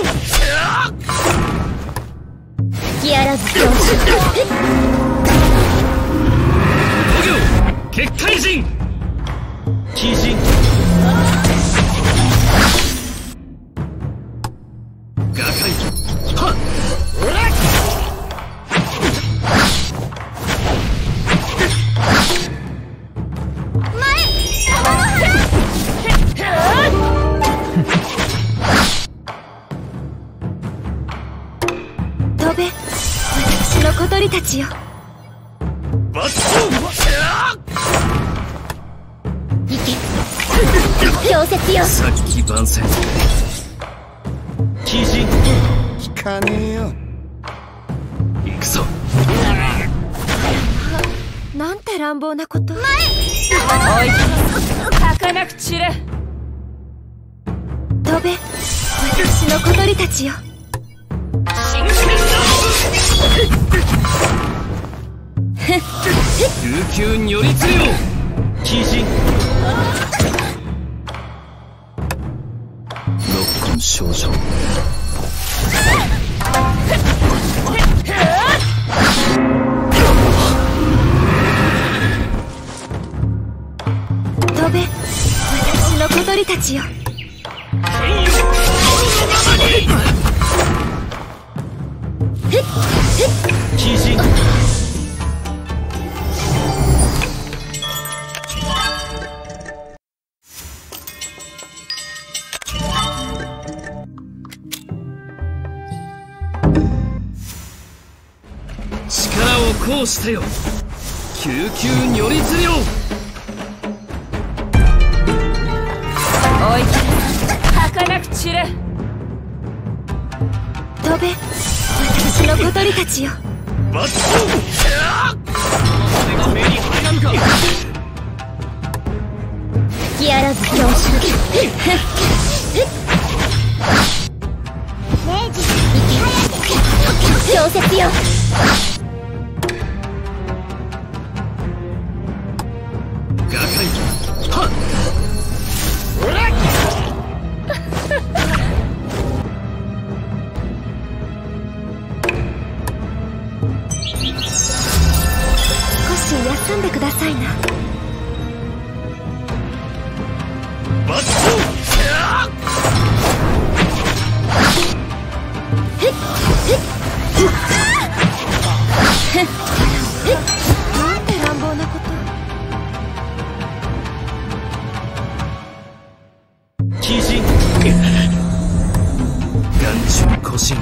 隙あらず強し。 五行結界人。鬼人。画界。はっ。 飛べ、私の小鳥たちよ。 まっ行け、氷雪よ。 さっき番宣。鬼人。 聞かねえよ。 行くぞ。 なんて乱暴なこと。 おいき儚く散れ。 飛べ、私の小鳥たちよ。 琉球如律令。鬼人。六根少女。 飛べ、私の小鳥たちよ。 鬼人。力を行使せよ。救急如律令。 おいき儚く散れ。 飛べ、私の小鳥たちよ。 まっ俺が目に入らんか。 隙あらず強し。氷雪よ。 画界。はっ。 少し休んでくださいな。 まっなんて乱暴なこと。 鬼人。眼中古神。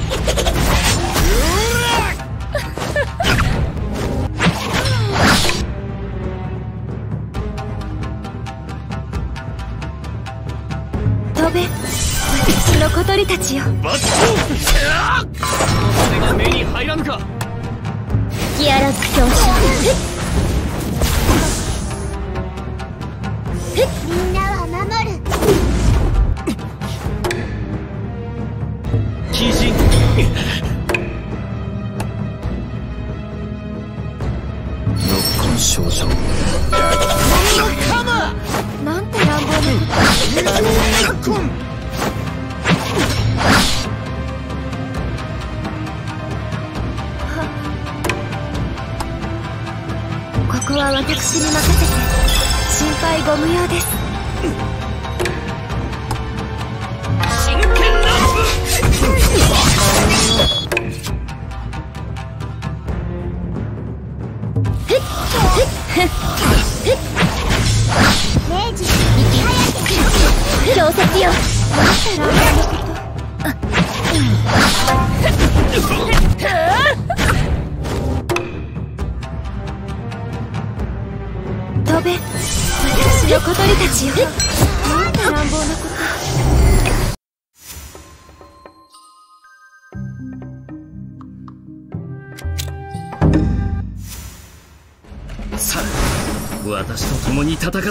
飛べ、私の小鳥たちよ。 まっ俺が目に入らんか。 吹き荒らす表彰。みんなは守る。 鬼人ノッコン少女なんて乱暴なこと。ここは私に任せて心配ご無用です。 真剣乱舞明治強説よ。なんて乱暴な飛べ、私の小鳥たちよ。なんて乱暴なこと。 さあ私と共に戦ってくれ。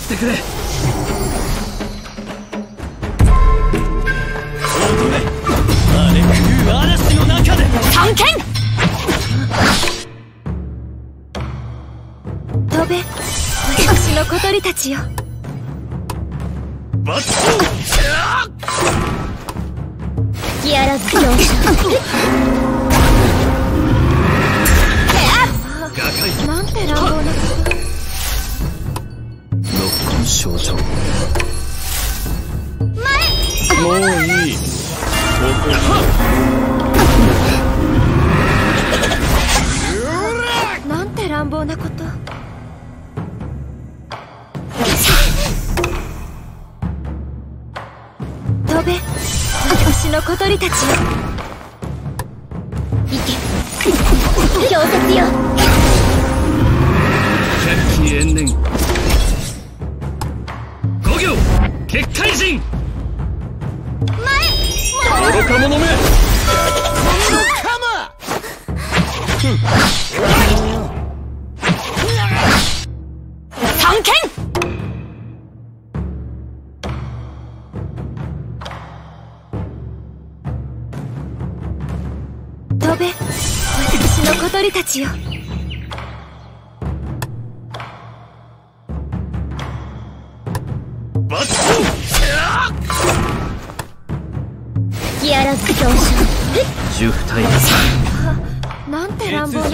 踊れ荒れ狂う嵐の中で探検。飛べ、私の小鳥たちよ。 バット吹き荒らす表彰。なんて乱暴なこと。 ノッコン少女もういい。 なんて乱暴なこと。飛べ、私の小鳥たちよ。行け、強説よ。 百鬼延年五行結界人愚か者め探検。飛べ、私の小鳥たちよ。 バット吹き荒らす表彰。 十二体なんて乱暴なこと。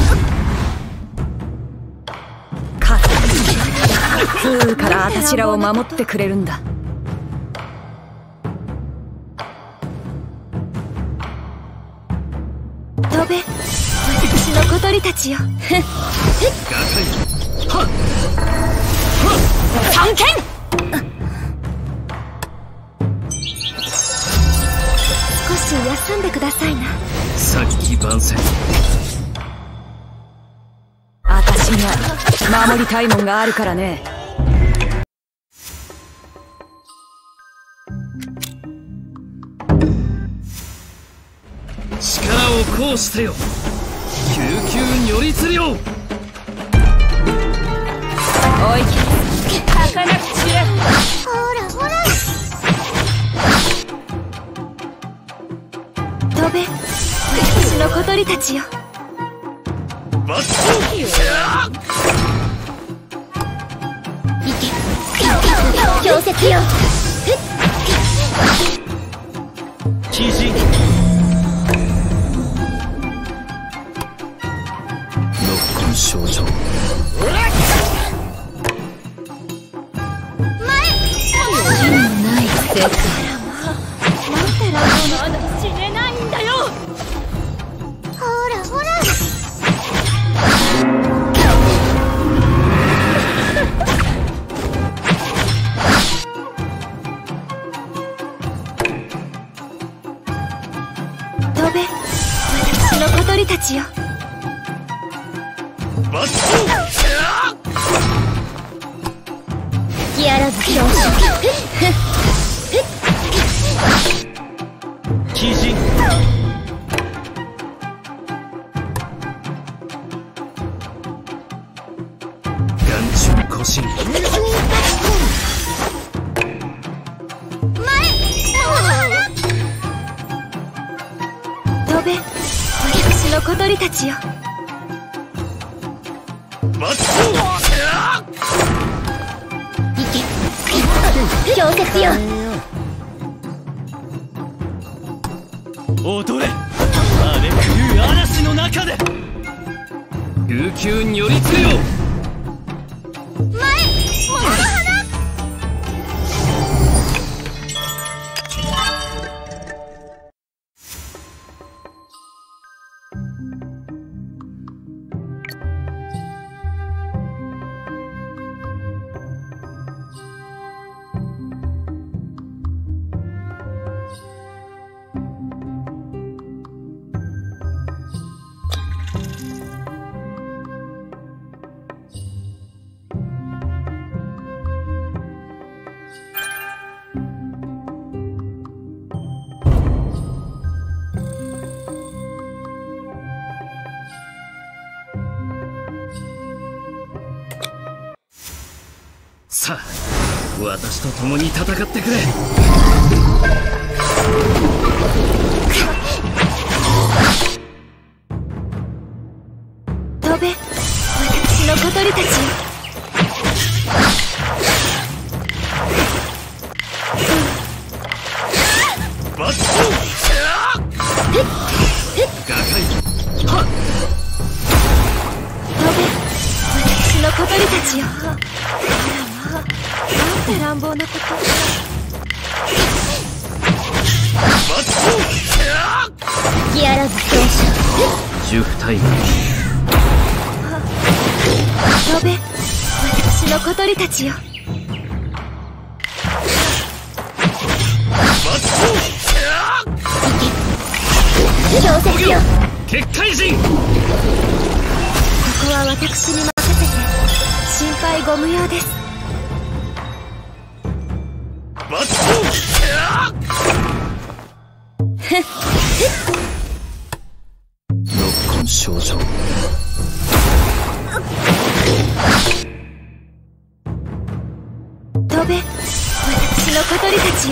フーからあたしらを守ってくれるんだ。 飛べ、私の小鳥たちよ。探検。少し休んでくださいな。 さっき万戦あたしには守りたいもんがあるからね。 力を行使せよ救急如律令。 おい儚く散れ。 ほらほら。飛べ、私の小鳥たちよ。 バット行け、強説よ。 鬼人ノッコン少女意味ない世界。なんて乱暴な。死ねないんだよ。ほらほら。飛べ、私の小鳥たちよ。 バット吹き荒らす表彰。 鬼人飛べ、私の小鳥たちよ。 待つ行け、氷雪よ。 踊れ、荒れ狂う嵐の中で琉球に寄りつけよ。 前、桃の花。 さあ、私と共に戦ってくれ。 飛べ、私の小鳥たちよ。 待つガカイ飛べ、私の小鳥たちよ。あらまあ、なんて乱暴なこと。 待つ吹き荒らず強者。 ジュフタイム。 飛べ、私の小鳥たちよ。 待つ氷雪よ。 結界人。 ここは私に任せて心配ご無用です。 待つノッコン少女。 飛べ、私の小鳥たちよ。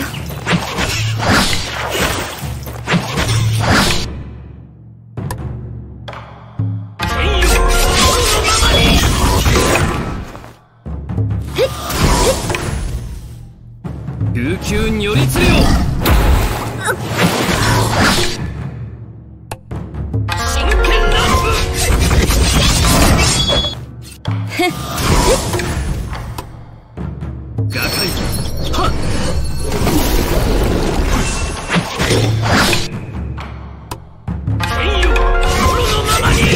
琉球に寄りつけよ。 真剣乱舞ガカイはっ天よ心のままに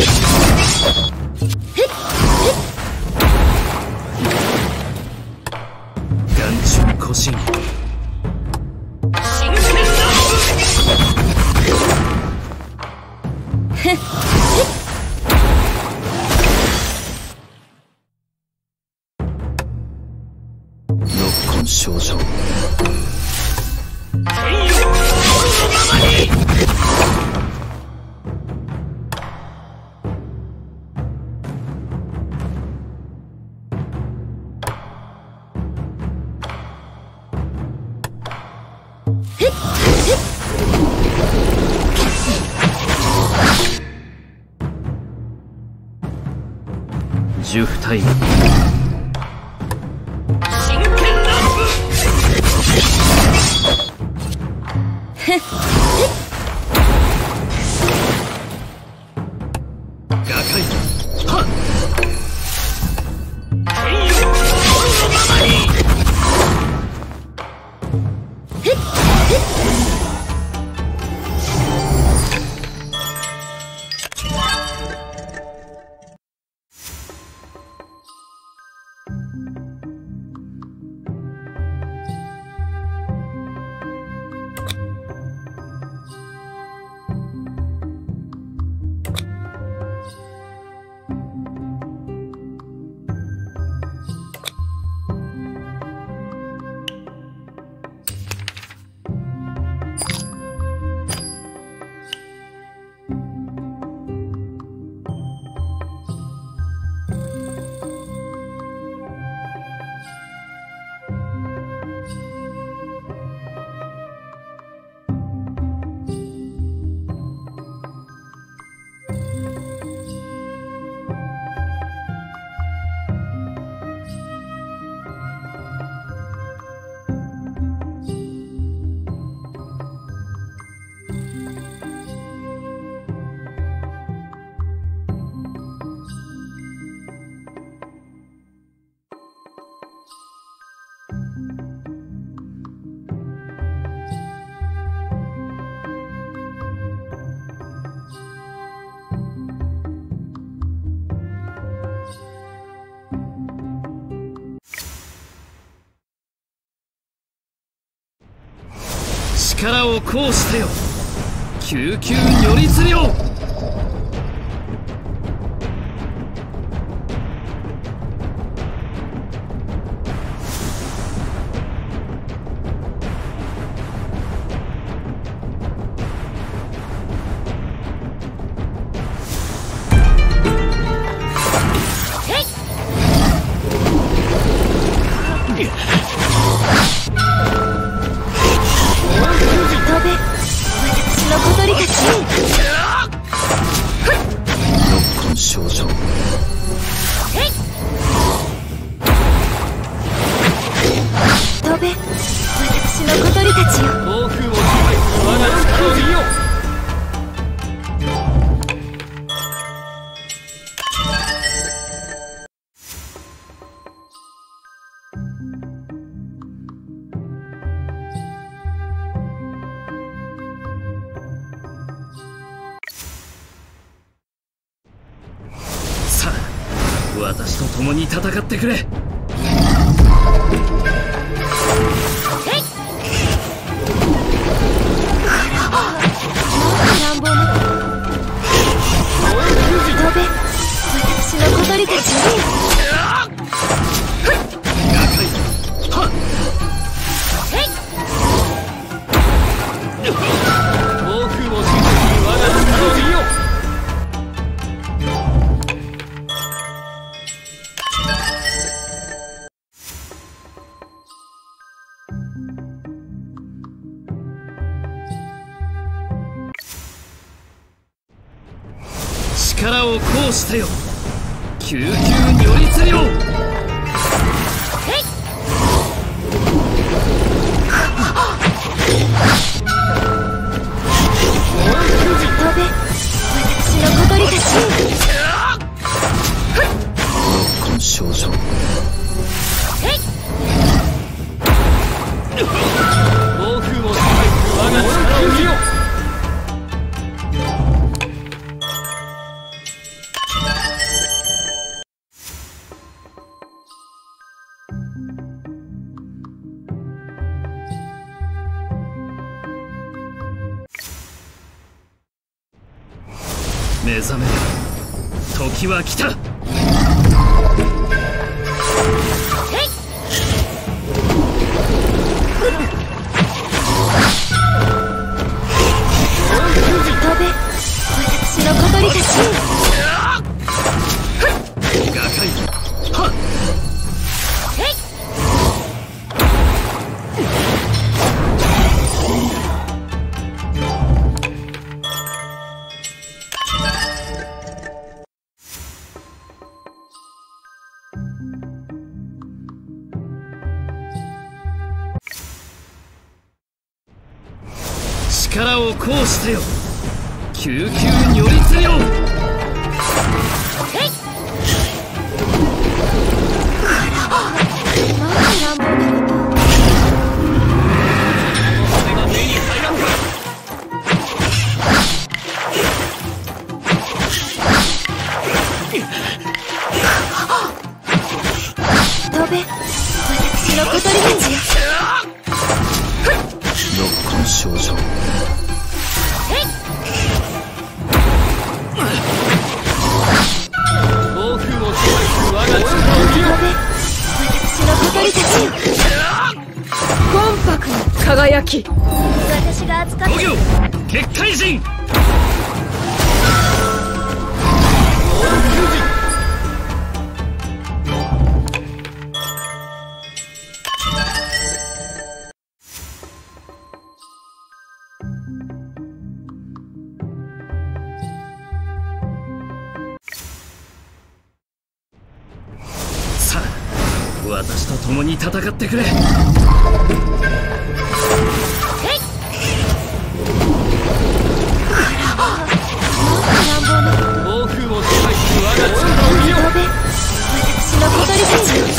眼中古神。 真剣乱ノッコン少女。 天よ心のままにジュフタイム。 真剣乱舞ガカイはっ天よ心のままに力を行使せよ救急如律令。私と共に戦ってくれ。 乱暴な飛べ、私の小鳥たち力を行使せよ救急如律令。 飛べ、私の小鳥たちノッコン少女。暴風を支配する我が力を見よ。目覚めよ時は来た。 飛べ、私の小鳥たちガカイはっ力を行使せよ救急如律令。 飛べ、私の小鳥たちよ。 ノッコン少女。暴風を支配する我が力を見よ。 私の小鳥たちよ。 魂魄の輝き。 私が扱って五行結界陣。さあ私と共に戦ってくれ。暴風を支配する我が力を見よ。 私の小鳥たちよ。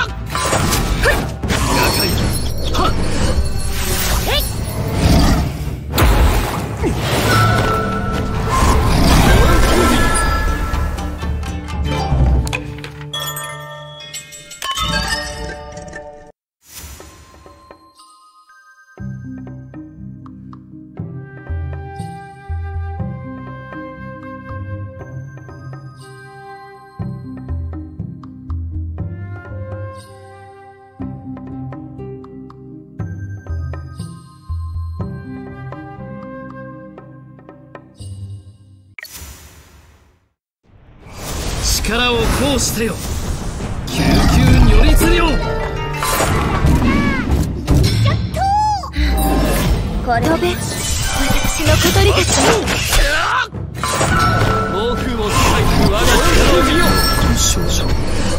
ガカイはっ力を行使せよ救急如律令。 これをべ私の小鳥たち暴風を支配する我が力を見よ。少々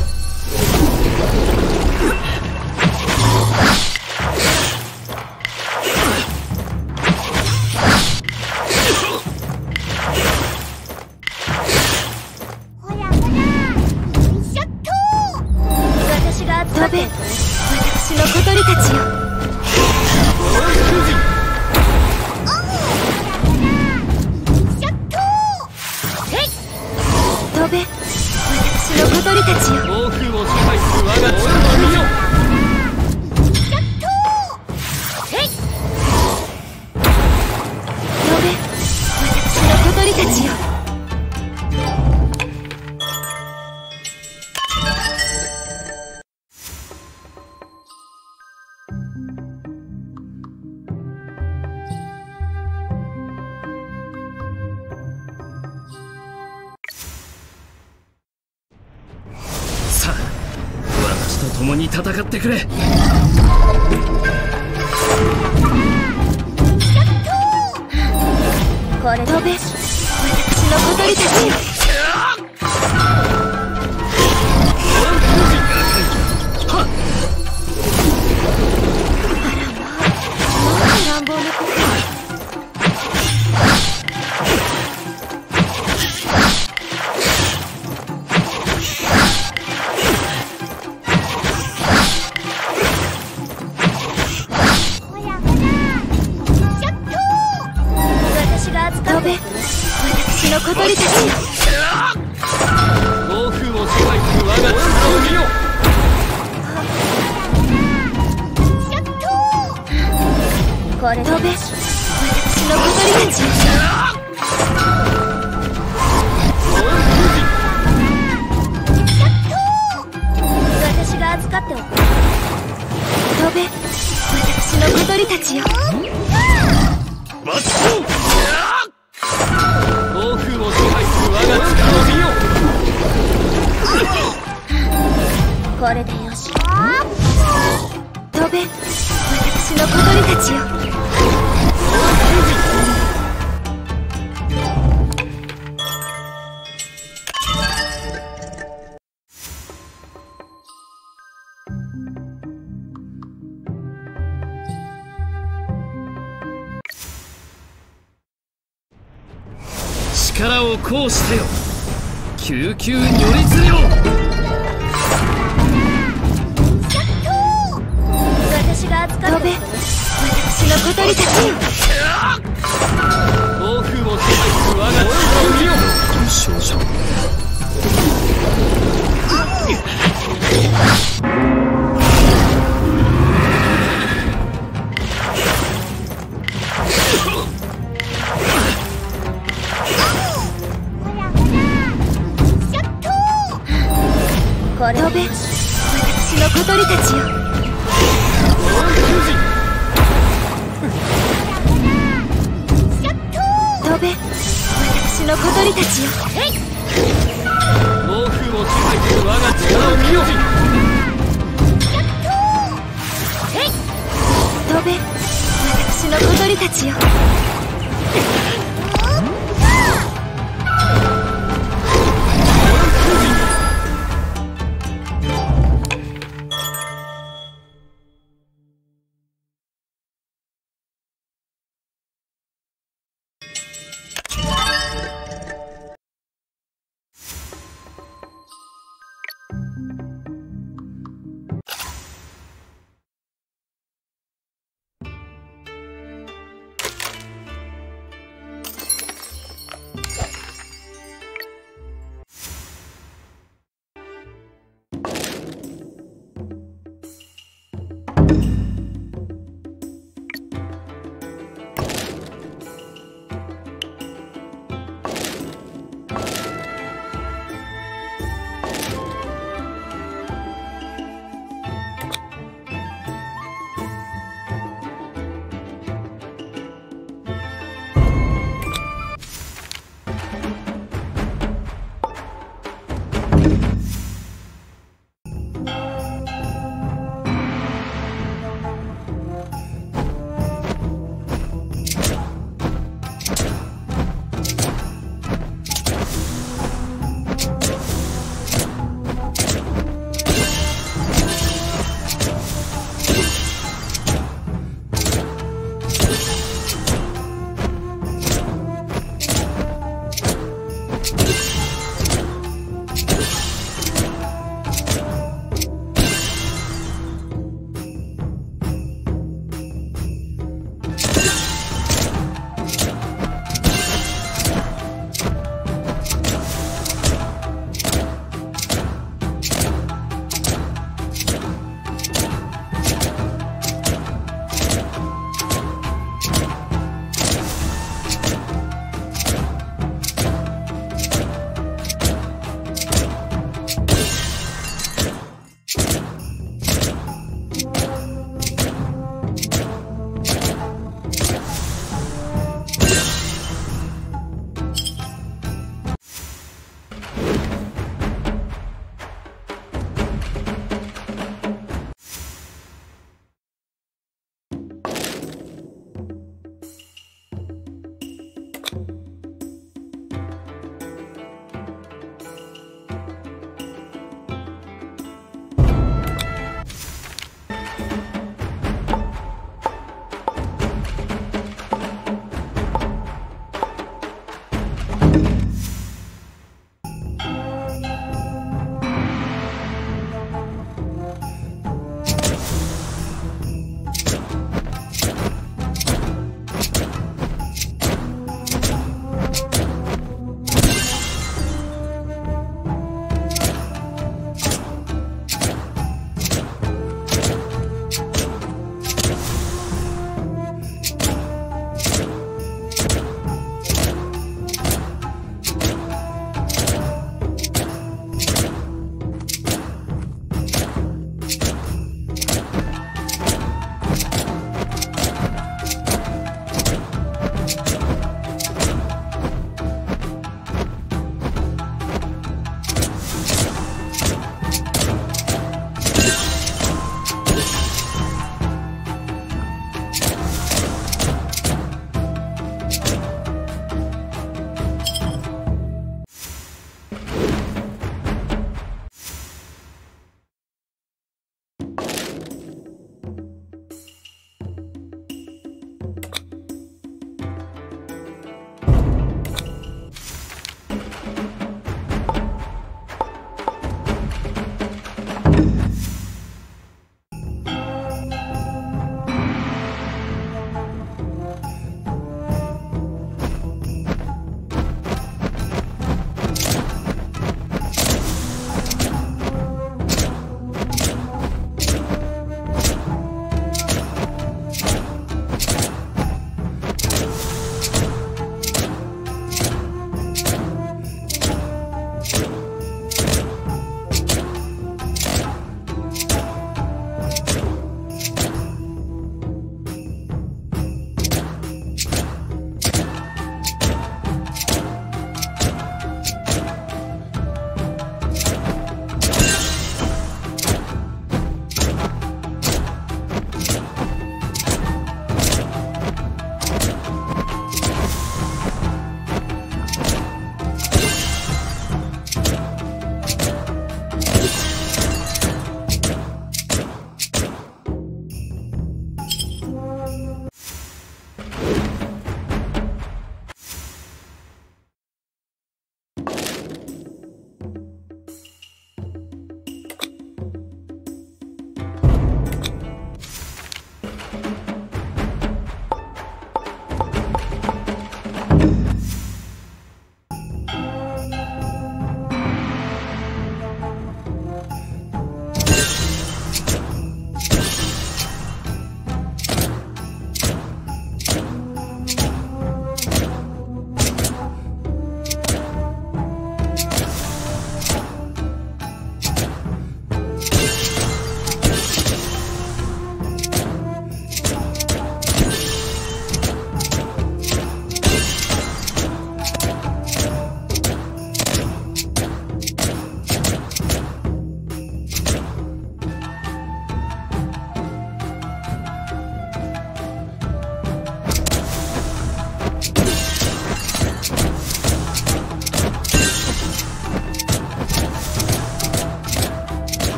私が飛べ私の小鳥たちよ。飛べ私の小鳥たちよ。 暴風を支配する我が力を見よ。 飛べ私の小鳥たちよ。 さあ私と共に戦ってくれ。 これ飛べ私の小鳥たちよ。乱暴なこと私が扱って私の小鳥たちよ。 暴風を支配する我が力を見よ。 これ飛べ私の小鳥たちよ。私が預かっておく。飛べ私の小鳥たちよ。 バット暴風を支配する我が力を見よ。 これでよし。飛べ私の小鳥たちよ。 力を行使せよ救急如律令。 私が預かって飛べ私の小鳥たちよ。 暴風を支配する我が力を見よ。少々 これ飛べ私の小鳥たちよ。飛べ私の小鳥たちよ。 暴風を支配する我が力を見よ。 飛べ私の小鳥たちよ。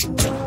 う